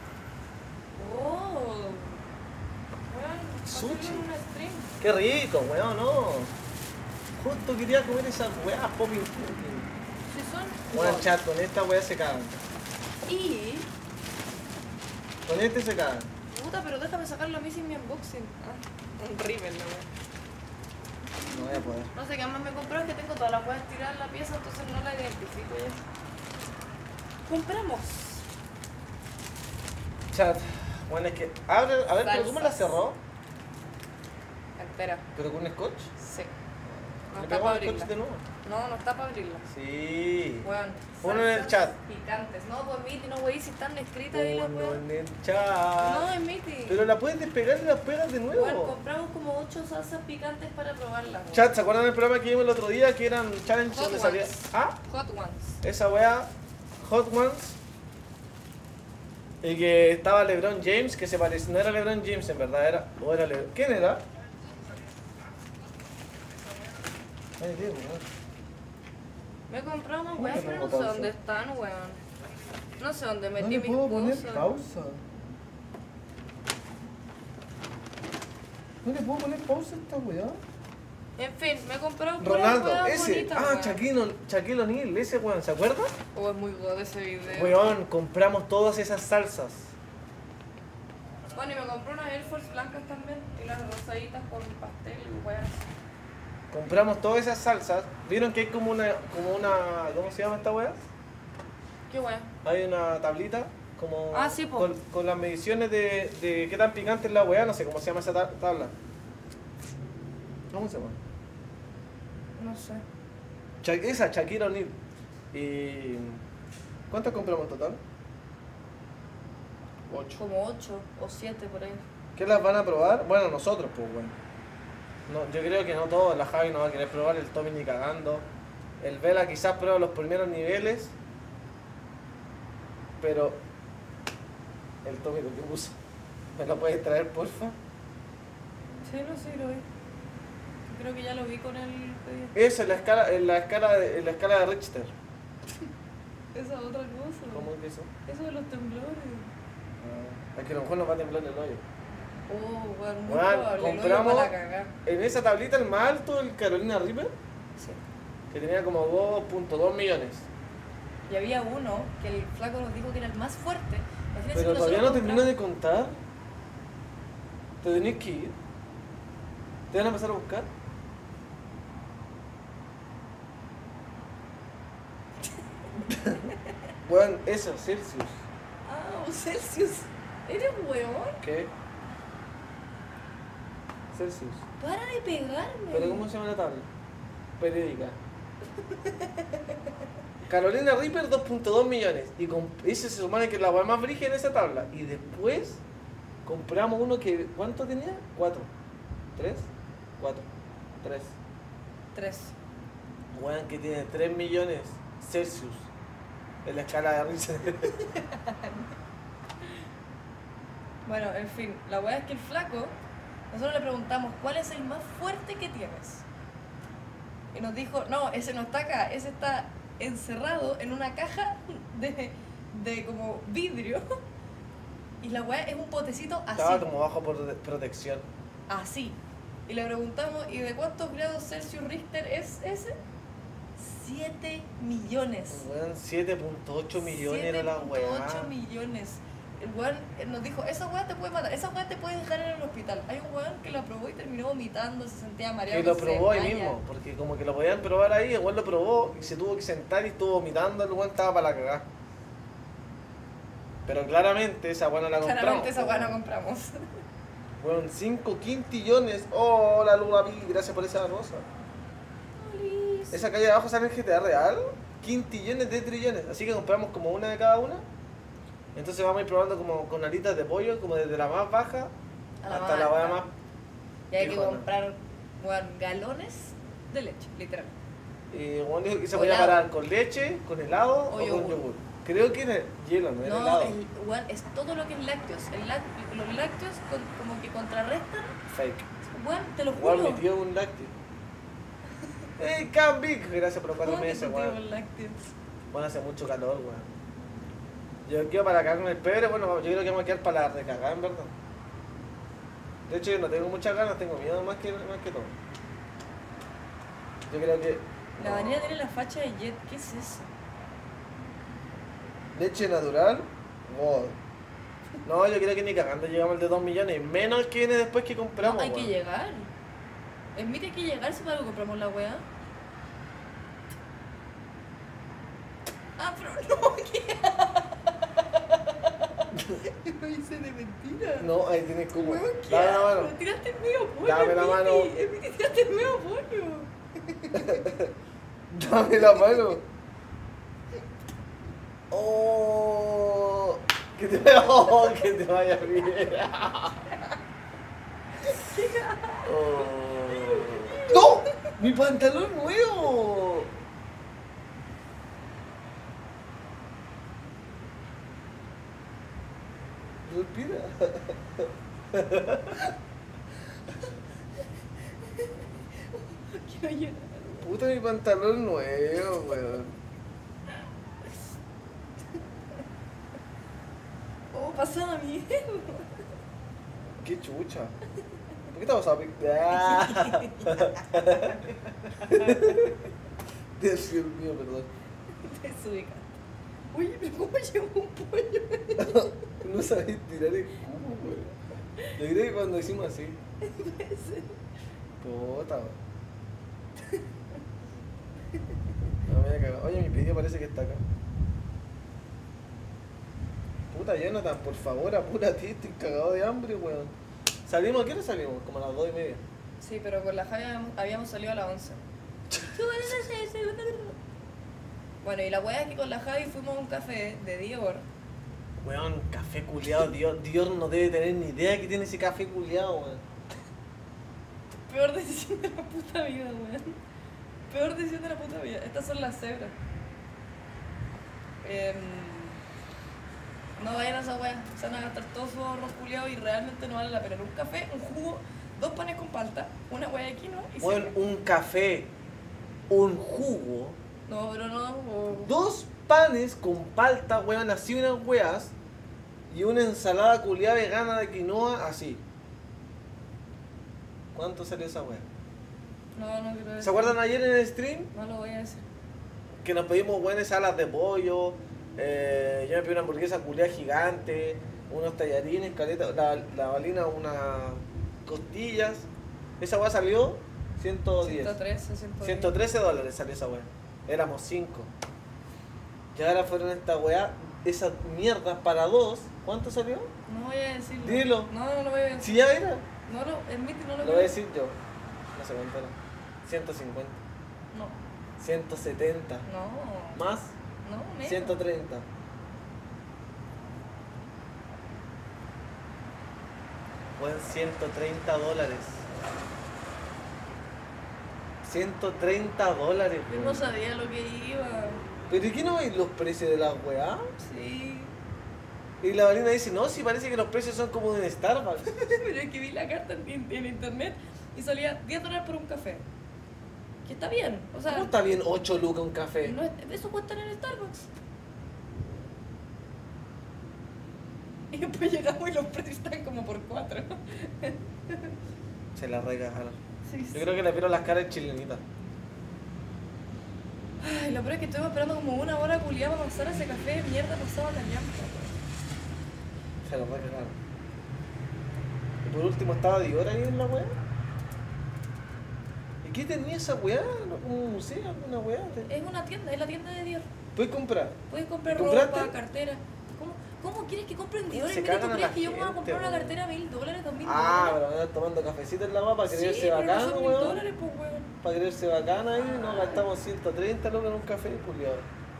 Oh. Bueno, Sushi. en un stream. ¡Qué rico, weón! No. Justo quería comer esas weas Popping cookie. Si son. Bueno, chat, con esta wea se cagan. Y. Con este se cagan. Puta, pero déjame sacarlo a mí sin mi unboxing. Ah, un rímel, la wea. No voy a poder. No sé qué más me compró, es que tengo todas las weas tiradas en la pieza, entonces no la identifico ya. Compramos. Chat. Bueno, es que. Abre, a ver, pero ¿cómo la Salsas. cerró? Entera. ¿Pero con un scotch? Sí. No ¿Le está pegamos para el abrirla. coche de nuevo? No, no está para abrirla. Sí. Weón. Uno en el salsas chat. Picantes. No, pues Miti, no, wey, si están escritas ahí las Uno weón. en el chat. No, es Miti. Pero la puedes despegar y la pegas de Weón, nuevo. compramos como ocho salsas picantes para probarlas. weón. Chat, ¿se acuerdan del programa que vimos el otro día? Que eran challenges Hot donde salía. ones. Ah, Hot ones. esa weá, Hot Ones. Y que estaba LeBron James, que se parecía. No era LeBron James en verdad, era. O era Le... ¿Quién era? Ay, Dios, weón. Me he comprado unas ¿Cómo weas, le pero pongo no sé pausa? dónde están, weón. No sé dónde No metí le mis puedo poner cosas. pausa. No le puedo poner pausa a esta weá. En fin, me he comprado puras Ronaldo, weas ese. bonitas, Ah, weón. Shaquille O- Shaquille O'Neal, ese weón, ¿se acuerdan? Oh, es muy god ese video. Weón, compramos todas esas salsas. Bueno, y me compré unas Air Force blancas también. Y las rosaditas con pastel y weas. Compramos todas esas salsas. ¿Vieron que hay como una, como una, ¿cómo se llama esta weá? ¿Qué wea? Hay una tablita como Ah, sí, po. con, con las mediciones de, de qué tan picante es la weá, no sé cómo se llama esa ta- tabla. ¿Cómo se llama? No sé. Sha- esa, Shakira O'Neal. ¿Y cuántas compramos en total? Ocho. Como ocho o siete por ahí. ¿Qué las van a probar? Bueno, nosotros, pues, bueno. No, yo creo que no todos. La Javi no va a querer probar, el Tommy ni cagando. El Vela quizás prueba los primeros niveles. Pero el Tommy lo que puso. ¿Me lo puedes traer, porfa? Sí, no sé, lo vi. Creo que ya lo vi con el pedido. Eso, en la escala, en la escala de, en la escala de Richter. Esa otra cosa. ¿Cómo es eso? Eso de los temblores. Ah, es que a lo mejor nos va a temblar el hoyo. Oh, weón, muy Weón, probable. compramos- Lo para cagar. En esa tablita, el más alto, el Carolina Reaper, Sí. que tenía como dos punto dos millones. Y había uno que el flaco nos dijo que era el más fuerte. Imagínense Pero que todavía no nosotros termino de compramos- contar. Te tenés que ir. ¿Te van a empezar a buscar? Bueno, eso, Celsius. Ah, un Celsius. ¿Eres weón? ¿Qué? Celsius. Para de pegarme. ¿Pero cómo se llama la tabla? Periódica. Carolina Reaper dos punto dos millones. Y con, ese se supone que es la hueá más brígida en esa tabla. Y después compramos uno que. ¿Cuánto tenía? Cuatro. ¿Tres? Cuatro. Tres. Tres. Weón que tiene tres millones Celsius. En la escala de Richter. Bueno, en fin, la weá es que el flaco, nosotros le preguntamos, ¿cuál es el más fuerte que tienes? Y nos dijo, no, ese no está acá, ese está encerrado en una caja de, de como vidrio. Y la weá es un potecito así. Estaba como bajo por protección. Así. Y le preguntamos, ¿y de cuántos grados Celsius Richter es ese? siete millones. Weón, siete punto ocho millones era la siete punto weá. ocho millones. El weón eh, nos dijo, esa weá te puede matar, esa weá te puede dejar en el hospital. Hay un weón que la probó y terminó vomitando, se sentía mareado. Y lo se probó ahí desmaya. mismo, porque como que lo podían probar ahí, el weón lo probó y se tuvo que sentar y estuvo vomitando, el weón estaba para la cagada. Pero claramente esa weá no la compramos. Claramente esa weá no compramos. Weón, cinco quintillones. Oh, la Luna Pi, gracias por esa rosa. Esa calle de abajo sale en G T A real. Quintillones de trillones. Así que compramos como una de cada una. Entonces vamos a ir probando como con alitas de pollo, como desde la más baja A la hasta más la weá alta. más. Y hay que Híjole. comprar weón, galones de leche, literal. Y weón dijo que se O podía helado. parar con leche, con helado O o, con yogur. yogur. Creo que era hielo, no era No, helado. el, weón, es todo lo que es lácteos. El láct- los lácteos con- como que contrarrestan. Fake. Weón, te lo Weón juro. metió un lácteo. ¡Ey, Cambic! Gracias por los cuatro ¿Cómo que meses, te tiro weón. lácteos? Bueno, hace mucho calor, weón. Yo quiero para cagar con el pebre, bueno, yo creo que vamos a quedar para la recagada, en verdad. De hecho, yo no tengo muchas ganas, tengo miedo más que, más que todo. Yo creo que. La no. Daniela tiene la facha de Jet, ¿qué es eso? Leche natural, wow. No, yo creo que ni cagando llegamos al de dos millones, menos el que viene después que compramos. No, hay weón. que llegar. En mí hay que llegar si para algo compramos la weá. Ah, pero no, ¿qué? Lo hice de mentira. No, ahí tienes como. Weón, ¿qué Dame la hago? mano. Tiraste el medio pollo. Dame la Emily. mano. Emily, tiraste el medio pollo. Dame la mano. Oh, que te vaya, oh, que te vaya bien. Oh. ¡No! ¡Mi pantalón nuevo! Respira. Quiero llorar. Puta, mi pantalón nuevo, weón. Oh, pasaba miedo. Qué chucha. ¿Por qué te vas a picar? Dios mío, perdón. Desubicaste. Oye, pero ¿cómo llegó un pollo? No sabés tirar el cubo, weón. Yo creo que cuando hicimos así. Puede ser. Puta, weón. No me voy a cagar. Oye, mi pedido parece que está acá. Puta, Jonathan, por favor, apúrate, estoy cagado de hambre, weón. ¿Salimos? ¿A qué hora salimos? Como a las dos y media. Sí, pero con la Javi habíamos, habíamos salido a las once. Bueno, y la weá es que con la Javi fuimos a un café de Dior. Weón, café culiado, Dios, Dios no debe tener ni idea que tiene ese café culiado, weón. Peor decisión de la puta vida, weón. Peor decisión de la puta vida. Estas son las cebras. Eh, no vayan a esa weá. Se van a gastar todo su ahorro culiado y realmente no vale la pena. Un café, un jugo, dos panes con palta, una weá de quinoa y Weón, cebra. un café, un jugo, No, pero no. o- dos panes con palta, weón, así unas weas, y una ensalada culiada vegana de quinoa, así. ¿Cuánto salió esa wea? No, no quiero decir. ¿Se acuerdan ayer en el stream? No lo voy a decir. Que nos pedimos buenas alas de pollo, eh, yo me pedí una hamburguesa culiada gigante, unos tallarines, caleta, la, la balina, unas costillas. Esa weá salió ciento diez. ciento trece, ciento diez. ciento trece dólares salió esa weá. Éramos cinco. Y ahora fueron esta weá, esas mierdas para dos. ¿Cuánto salió? No voy a decirlo. Dilo. No, no lo voy a decir. Si ya era. No lo, admite, no lo, Lo voy a decir yo. No sé cuánto era. ciento cincuenta. No, ciento setenta. no. Más. No, menos. ciento treinta. Buen ciento treinta dólares. ciento treinta dólares, Yo weón. no sabía lo que iba. ¿Pero y qué no veis los precios de las weá? Sí. Y la Valina dice, no, si parece que los precios son como de un Starbucks. Pero es que vi la carta en, en internet y salía diez dólares por un café. Que está bien. O sea, ¿Cómo está bien ocho lucas un café? no es- eso cuesta en el Starbucks. Y después llegamos y los precios están como por cuatro. Se la regalaron. Sí, sí. Yo creo que le vieron las caras chilenitas. Ay, lo peor es que estuvimos esperando como una hora culiada para pasar ese café de mierda pasado la llanta. Se la regalaron. Y por último estaba Dior ahí en la weá. ¿Y qué tenía esa weá? ¿No? ¿Como un museo? ¿Alguna weá? ¿Te- Es una tienda, es la tienda de Dior. ¿Puedes comprar? Puedes comprar ¿Compraste? ropa, cartera. ¿Cómo, ¿Cómo quieres que compren Dior? Se En vez de cagan a tú la crees que yo me voy a gente, comprar una weón. cartera a mil dólares, dos mil Ah, dólares? pero andar tomando cafecito en la weá para Sí, creerse pero no bacano, son mil weón. dólares, pues, weón. Para creerse bacán ahí, nos gastamos ciento treinta lucas en un café, culiado.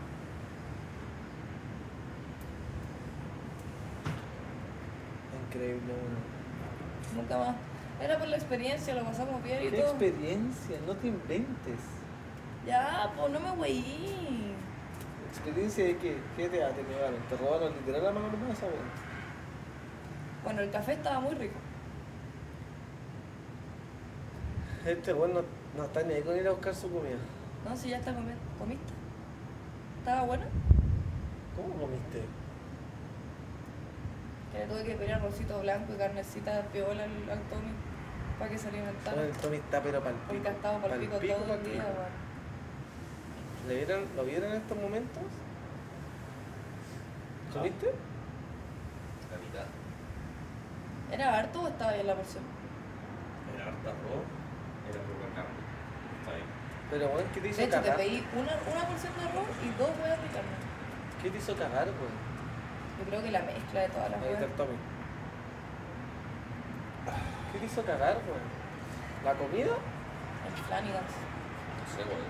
Increíble, weón. Nunca más. Era por la experiencia, lo pasamos bien y ¿Qué todo. experiencia? No te inventes. Ya, pues no me weí. ¿Experiencia de qué? ¿Qué te, te pegaron? ¿Te robaron literal la mano nomás esa weón? Bueno, el café estaba muy rico. Este weón no, no está ni ahí con ir a buscar su comida. No, si ya está comiendo. ¿Comiste? ¿Estaba bueno? ¿Cómo comiste? Que le tuve que pedir arrocito blanco y carnecita piola al, al Tommy para que se alimentara. Bueno, el Tommy está pero pa'l pico. Porque ha estado por Pa'l pico pico, todo pa'l el día, pico. weón. ¿Le vieron, ¿Lo vieron en estos momentos? ¿Comiste? La mitad. ¿Era harto o estaba bien la porción? Era harta arroz, era poca carne. Está bien. Pero weón, ¿qué te hizo De hecho, te cagar? pedí una, una porción de arroz y dos huevas de carne. ¿Qué te hizo cagar, weón? Yo creo que la mezcla de todas las Ahí está huevas. el Tommy. ¿Qué te hizo cagar, weón? ¿La comida? El Flanagan's. sé, weón.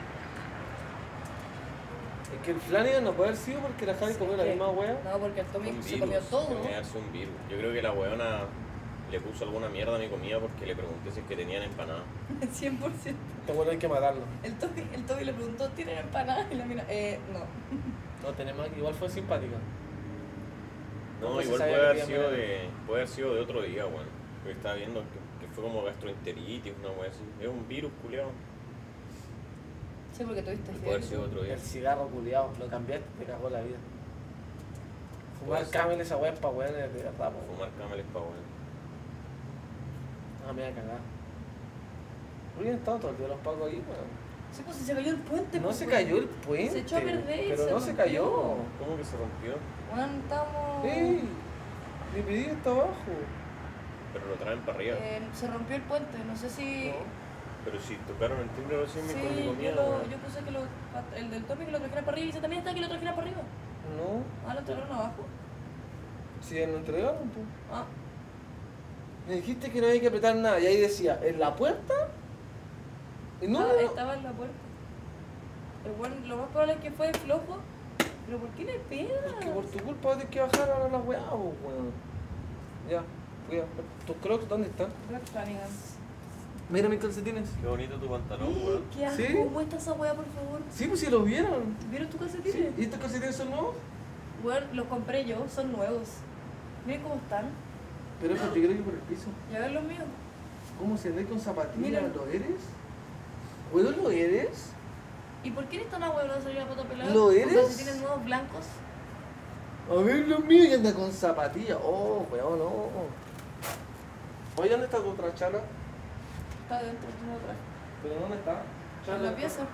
Es que el Flanagan no puede haber sido porque la Javi comió la ¿Qué? misma wea. No, porque el Tommy Un se comió virus, todo. tenía que darse un virus. Yo creo que la weona le puso alguna mierda a mi comida porque le pregunté si es que tenían empanada. cien por ciento. Este bueno hay que matarlo. El Tommy, el Tommy le preguntó, ¿tienen empanadas? Y la mina, eh, no. No, tenemos aquí, igual fue simpática. No, Pues se igual sabía puede que haber, tenía sido empanada. de, puede haber sido de otro día, weón. Porque estaba viendo que, que fue como gastroenteritis, una wea así. Es un virus, culiao. Sí, porque tuviste Puede haber sido fiebre. otro día. El cigarro culiado, lo cambiaste, te cagó la vida. Fumar Puede ser. camel esa wea es pa' weones de verdad, po. Fumar cameles pa' weón. No, me voy a cagar. ¿Por qué han estado todo el día los pacos ahí, weón? Sí, pues si se cayó el puente. No pues, se weón. cayó el puente. Se echó a perder, Pero se no se rompió. cayó. ¿Cómo que se rompió? Bueno, estamos... ¡Ey! Le pedí hasta abajo. Pero lo traen para arriba. Eh, se rompió el puente, no sé si... No. Pero si tocaron el timbre recién Sí, me con mi comida, yo, lo, weón. yo puse que lo, el del Tommy que lo trajera para arriba y dice también está que lo trajera para arriba. No, Ah, lo entregaron abajo. si ya no entregaron, pues. Ah, Me dijiste que no había que apretar nada. Y ahí decía, ¿en la puerta? Y no, ah, no, no. estaba en la puerta. El bueno, lo más probable es que fue flojo. Pero ¿por qué le pegas? Es que por tu culpa vas a tener que bajar ahora las weas, po, weón. Ya, voy a... ¿Tus crocs dónde están? Black Flanagan. Mira mis calcetines. Qué bonito tu pantalón, weón. ¿Qué asco? ¿Sí? Muestra esa weá, por favor. Sí, pues si los vieron. ¿Vieron tu Sí. calcetines? ¿Y estos calcetines son nuevos? Bueno, los compré yo, son nuevos. Miren cómo están. Pero eso yo creo que por el piso. Y a ver los míos. ¿Cómo se ve con zapatillas? Mira. ¿Lo eres? ¿Weón, lo eres? ¿Y por qué eres tan abuelo de salir a foto pelada? ¿Lo eres? Porque si tienen nuevos blancos. A ver, los míos y anda con zapatillas. Oh, weón, no. Oye, ¿dónde está tu otra chala? Está dentro, tú no lo traes. ¿Pero dónde está? En la pieza.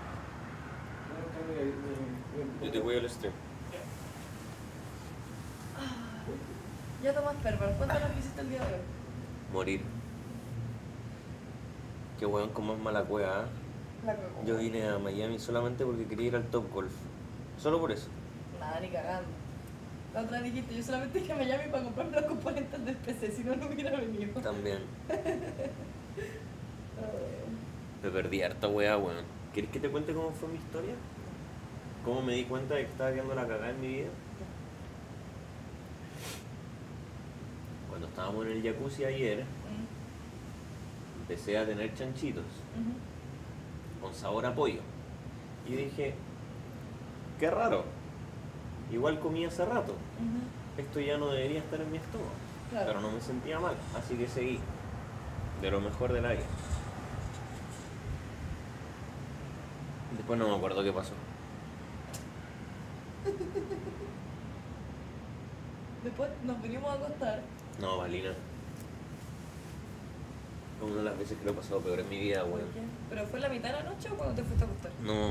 Yo te cuido el stream. Ya Tomás Perver, cuéntanos qué hiciste el día de hoy. Morir. Qué weón con más mala cueva, ¿eh? La cagó. Yo vine a Miami solamente porque quería ir al Top Golf. Solo por eso. Nada, ni cagando. La otra vez dijiste, yo solamente dije a Miami para comprarme los componentes del P C, si no, no hubiera venido. También. Ah, Me perdí harta weá, weón. ¿Quieres que te cuente cómo fue mi historia? ¿Cómo me di cuenta de que estaba quedando la cagada en mi vida? Cuando estábamos en el jacuzzi ayer, mm, empecé a tener chanchitos ujú. con sabor a pollo. Y dije, qué raro. Igual comí hace rato. Ujú. Esto ya no debería estar en mi estómago. Claro. Pero no me sentía mal, así que seguí. De lo mejor del aire. Después no me acuerdo qué pasó. Después nos venimos a acostar. No, Valina. Como una de las veces que lo he pasado peor en mi vida, ¿Por weón. qué? ¿Pero fue en la mitad de la noche o cuando te fuiste a acostar? No.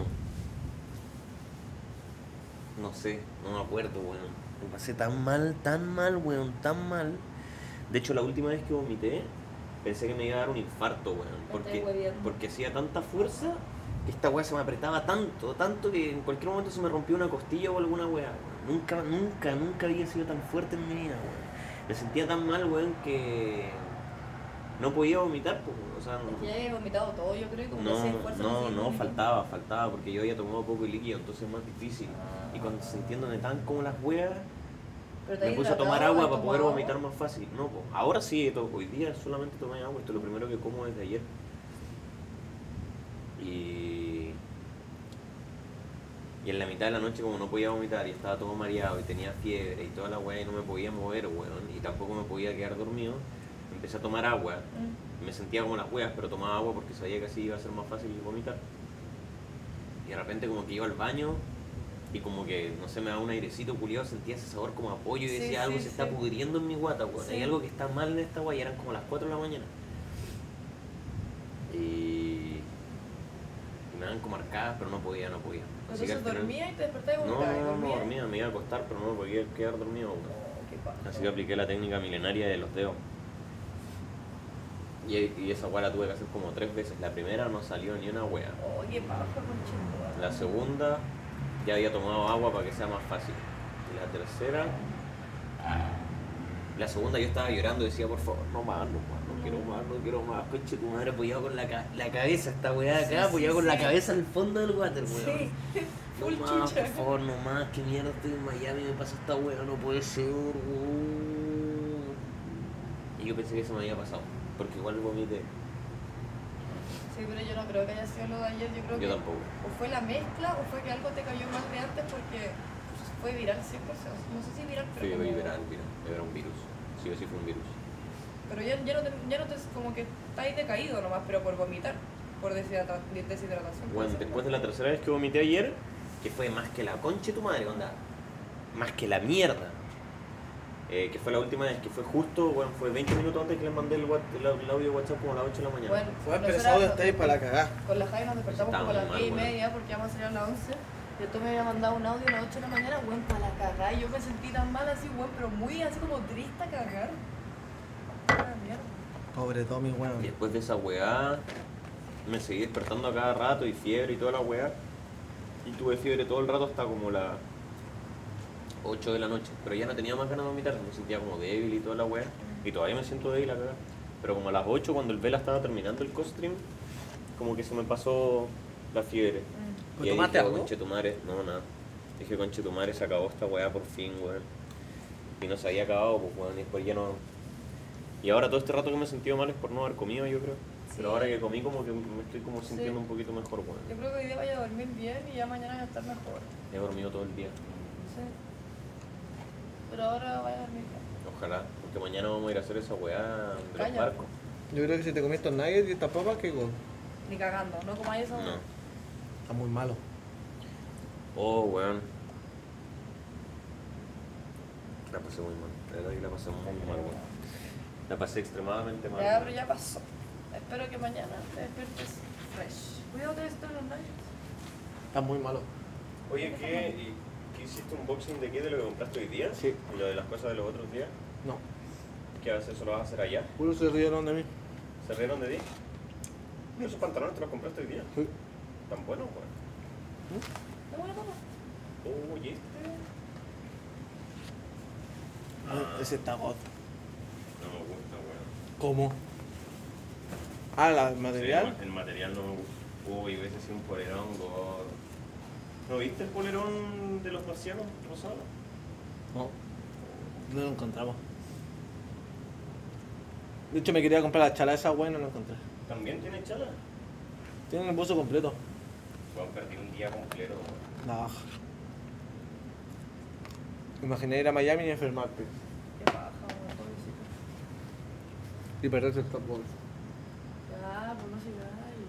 No sé, no me acuerdo, weón. Lo pasé tan mal, tan mal, weón, tan mal. De hecho, la última vez que vomité, pensé que me iba a dar un infarto, weón. Me Porque, estáis hueviando. porque hacía tanta fuerza que esta weá se me apretaba tanto, tanto que en cualquier momento se me rompió una costilla o alguna weá, weón. Nunca, nunca, nunca había sido tan fuerte en mi vida, weón. Me sentía tan mal, weón, que no podía vomitar, pues, o sea, Es que ya había vomitado todo, yo creo, y como no, que hacía fuerza. no, seguir no, vomitando. faltaba, faltaba, porque yo había tomado poco líquido, entonces es más difícil. Y cuando sintiéndome tan como las weas, Pero te me has puse a tomar hidratado, agua has para poder tomado vomitar agua. más fácil. No, pues, ahora sí, to- hoy día solamente tomé agua, esto es lo primero que como desde ayer. Y... Y en la mitad de la noche, como no podía vomitar y estaba todo mareado y tenía fiebre y toda la wea y no me podía mover, weón, y tampoco me podía quedar dormido, empecé a tomar agua. Mm. Me sentía como las weas, pero tomaba agua porque sabía que así iba a ser más fácil vomitar. Y de repente como que iba al baño y como que, no sé, me daba un airecito culiado, sentía ese sabor como a pollo y Sí, decía, algo sí, se está sí. pudriendo en mi guata, weón. Sí. Hay algo que está mal en esta wea y eran como las cuatro de la mañana. Y... y me daban como arcadas, pero no podía, no podía. Así que al Entonces final- dormía y te despertabas y No, vomitabas. no, no, ¿Dormías? dormía, me iba a acostar, pero no me podía quedar dormido, weón. Oh, qué paja. Así que apliqué la técnica milenaria de los dedos. Y, y esa weá la tuve que hacer como tres veces. La primera no salió ni una wea. Oh, qué paja, conchito. La segunda ya había tomado agua para que sea más fácil. Y la tercera... La segunda yo estaba llorando y decía, por favor, no más, no más, no quiero más, no quiero más, coche tu madre apoyado con la, ca la cabeza, esta weá de acá, Sí, apoyado sí, con sí. la cabeza en el fondo del water, weón. Sí, No full más, chucha. por favor, no más, que mierda, estoy en Miami, me pasa esta weá, no puede ser, weón. Y yo pensé que se me había pasado, porque igual vomité. Sí, pero yo no creo que haya sido lo de ayer, yo creo Yo que tampoco. o fue la mezcla o fue que algo te cayó mal de antes porque fue viral cien por ciento. No sé si viral, pero Sí, como... viral, viral, era un virus. Sí o sí fue un virus. Pero ya, ya, no te, ya no te... como que estáis decaído nomás, pero por vomitar, por deshidrata- deshidratación. Bueno, después de la tercera vez que vomité ayer, que fue más que la concha de tu madre, onda, más que la mierda. Eh, que fue la última vez, que fue justo, bueno, fue veinte minutos antes que les mandé el, what- el, el audio de WhatsApp como a las ocho de la mañana. Bueno, Fue nosotras expresado de nos- estáis para la cagá. Con la Javi nos despertamos como a las Estábamos diez y mal, media porque íbamos a salir a las once. Yo tú me había mandado un audio a las ocho de la mañana, weón, para la cagada. Y yo me sentí tan mal así, weón, pero muy así como triste a cagar. Ah, mierda. Pobre Tommy, weón. Y después de esa weá, me seguí despertando a cada rato y fiebre y toda la weá. Y tuve fiebre todo el rato hasta como las ocho de la noche. Pero ya no tenía más ganas de vomitar, me sentía como débil y toda la weá. Y todavía me siento débil a cagar. Pero como a las ocho, cuando el Vela estaba terminando el co-stream, como que se me pasó la fiebre. Mm. ¿Pues Y ahí tomaste dije, algo? conche tu madre, no, nada. Dije, conche tu madre, se acabó esta weá por fin, weón. Y no se había acabado, pues weón, y después ya no... Y ahora todo este rato que me he sentido mal es por no haber comido, yo creo. Pero Sí. ahora que comí como que me estoy como sintiendo Sí. un poquito mejor, weón. Yo creo que hoy día vaya a dormir bien y ya mañana voy a estar mejor. He dormido todo el día. Sí. Pero ahora vaya a dormir bien. Ojalá, porque mañana vamos a ir a hacer esa weá de los Calla. barcos. Yo creo que si te comiste estos nuggets y estas papas, ¿qué gol? Ni cagando, no comáis eso. No. Está muy malo. Oh, weón. La pasé muy mal. La verdad que la pasé muy mal, weón. La pasé extremadamente mal. Ya, weón. pero ya pasó. Espero que mañana te despiertes fresh. Cuidado de esto en los nuggets. Está muy malo. Oye, ¿qué, y- ¿qué hiciste un unboxing de qué? ¿De lo que compraste hoy día? Sí. ¿Y lo de las cosas de los otros días? No. ¿Qué haces? ¿Eso lo vas a hacer allá? Puro se rieron de mí. ¿Se rieron de ti? ¿Esos pantalones te los compraste hoy día? Sí. ¿Tan buenos, weón? ¿Está buena papa? Oye, este... Ah, ese está god. No me gusta, weón. ¿Cómo? Ah, ¿la Sí, material? el material no me gusta. Uy, hubiese sido un polerón, gordo. ¿No viste el polerón de los marcianos rosado? No. No lo encontramos. De hecho, me quería comprar la chala esa, güey, no la encontré. ¿También tiene chala? Tiene el buzo completo. Weón, perdí un día completo, weón. La baja. Me imaginé ir a Miami y enfermarte. Qué baja, weón, pobrecito. Y perderse el top golf. Ya, pues no sigáis.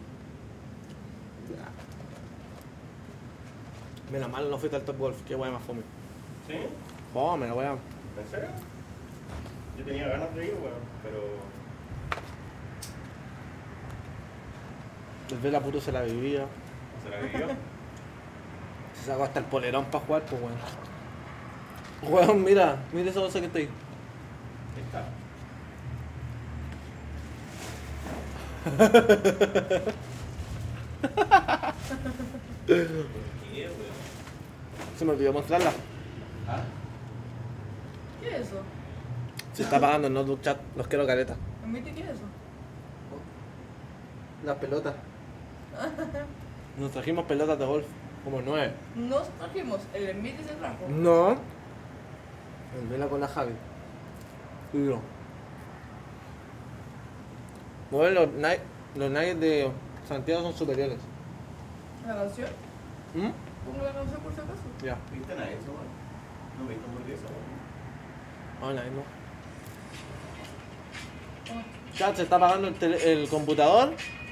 Menos mal no fuiste al top golf, qué guay más fome. ¿Sí? Fome, la weá. ¿En serio? Yo tenía ganas de ir, weón, pero... Desde la puto se la vivía. ¿Se la vivió? Se sacó hasta el polerón para jugar, pues weón. Weón, mira, mira esa cosa que está ahí. Ahí está. ¿Qué, weón? Se me olvidó mostrarla. ¿Ah? ¿Qué es eso? Se está apagando el notebook chat, los quiero careta. ¿Admite qué es eso? Las pelotas. Nos trajimos pelotas de golf, como nueve. Nos trajimos, el Enmity se trajo. No. El vela con la Javi. Y yo. Bueno, los, Ni- los Nuggets de Santiago son superiores. ¿La canción? ¿Mm? Pongo la canción por si acaso. Ya. ¿Viste nada de eso, weón? ¿No viste hamburguesa, weón? Ah, no, no. Ah, Chat, se está apagando el, tele- el computador.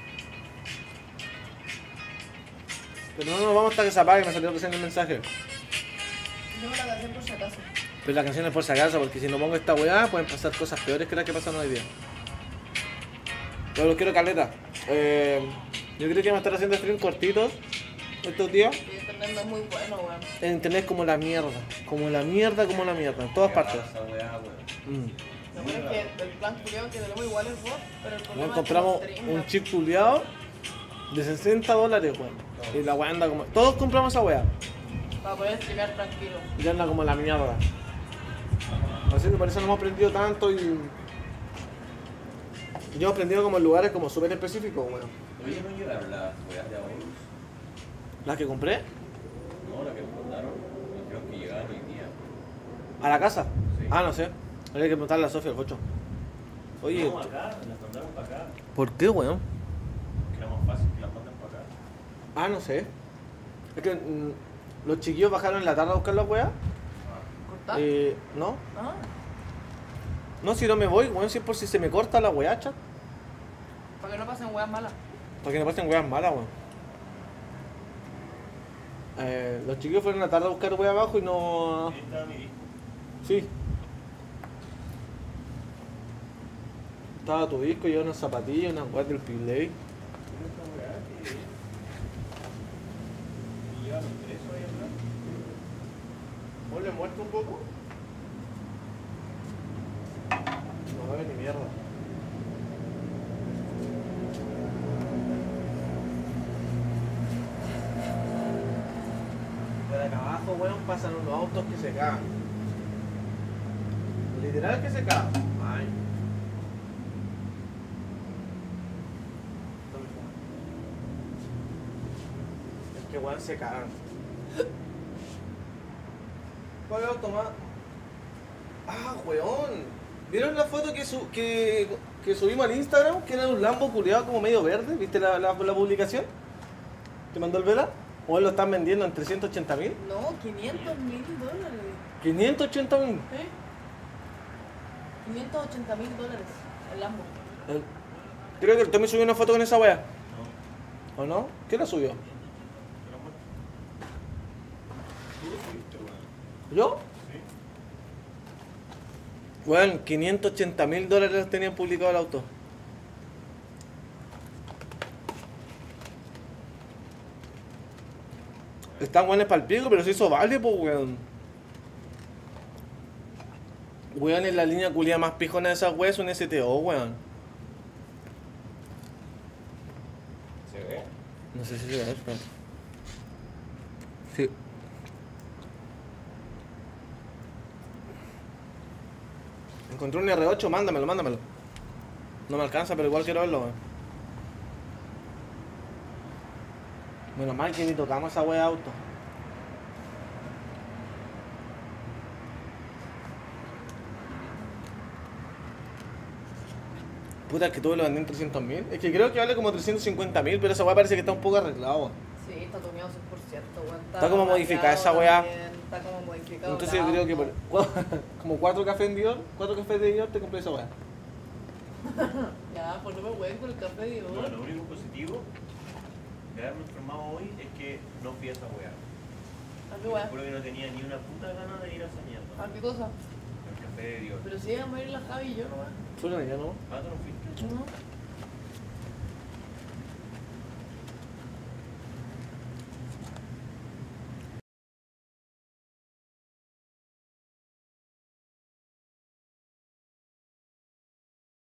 Pero no nos vamos hasta que se apague, me salió recién el mensaje. Pongo la canción por si acaso. Pero la canción es por si acaso, porque si no pongo esta weá, pueden pasar cosas peores que las que pasaron hoy día. Yo los quiero caleta. Eh, yo creo que vamos a estar haciendo stream cortitos estos días. Y internet no es muy bueno, weón. El internet es como la mierda. Como la mierda, como la mierda. En todas Qué partes. rara esa weá, weón. Mm. Lo bueno es que el plan culiado que tenemos igual es vos, pero el problema Nos es que compramos los streams, un weón. chip culiado de sesenta dólares, weón. Y la weá anda como. Todos compramos esa weá. Para poder streamear tranquilo. Y anda como la mierda. Así que por eso no hemos aprendido tanto y. Yo he aprendido como en lugares como súper específicos, weón. Oye, ¿no llegaron las weas de ahorros? ¿Las que compré? No, las que me mandaron. Creo que llegaron hoy día. ¿A la casa? Sí. Ah, no sé. Habría que preguntarle a Sofía al cocho. Oye, No, acá, las mandaron para acá. ¿por qué, weón? Que era más fácil que las manden para acá. Ah, no sé. Es que mm, los chiquillos bajaron en la tarde a buscar las weas. ¿Cortar? Eh, ¿no? Ah, No, si no me voy, weón, si es por si se me corta la wea, chat. para que no pasen weas malas. Para que no pasen weas malas, weón. Eh, los chiquillos fueron a la tarde a buscar wea abajo y no... Ahí estaba mi disco. Sí. Estaba tu disco y unas zapatillas, unas weas del P-Lay. ¿Cómo esta wea? ¿Qué es? ¿Y llegaron tres hoy atrás? ¿Vos le muerto un poco? No va a ver ni mierda. Por acá abajo, weón, pasan unos autos que se cagan. Literal que se cagan. Ay. Es que weón se cagan. ¿Cuál auto más? Ah, weón. ¿Vieron la foto que, su que, que subimos al Instagram? Que era un Lambo culiado como medio verde. ¿Viste la, la, la publicación? ¿Te mandó el Vela? ¿O lo están vendiendo en trescientos ochenta mil? No, quinientos mil dólares. ¿quinientos ochenta mil? ¿Eh? quinientos ochenta mil dólares el Lambo. Creo que el Tommy subió una foto con esa wea. No. ¿O no? ¿Quién la subió? Pero bueno. Tú lo subiste, weón. ¿Yo? Sí. Weón, quinientos ochenta mil dólares tenían publicado el auto. Están buenos para el pico, pero se hizo vale, pues, weón. Weón, es la línea culia más pijona de esas weas, es un S T O, weón. ¿Se ve? No sé si se ve, espérate. Sí. Encontré un R ocho, mándamelo, mándamelo. No me alcanza, pero igual quiero verlo, weón. Menos mal que ni tocamos esa wea de auto. Puta, es que tuve lo vendí en trescientos mil. Es que creo que vale como trescientos cincuenta mil, pero esa wea parece que está un poco arreglado, weón. Sí, está tuneado cien por ciento, weón. Está como modificada esa weá. también, Está como modificado. Entonces yo el creo que auto. por, como cuatro cafés en Dior, cuatro cafés de Dior te compré esa wea. Ya, pues no me hueven con el café de No, oro. lo único positivo de haberme informado hoy es que no fui a esa weá. ¿A qué Te weá? juro que no tenía ni una puta gana de ir a esa mierda. ¿A qué cosa? El café de Dios. Pero si íbamos a ir la Javi y yo nomás. ¿Tú no ya no? Ah, ¿tú no fuiste? No.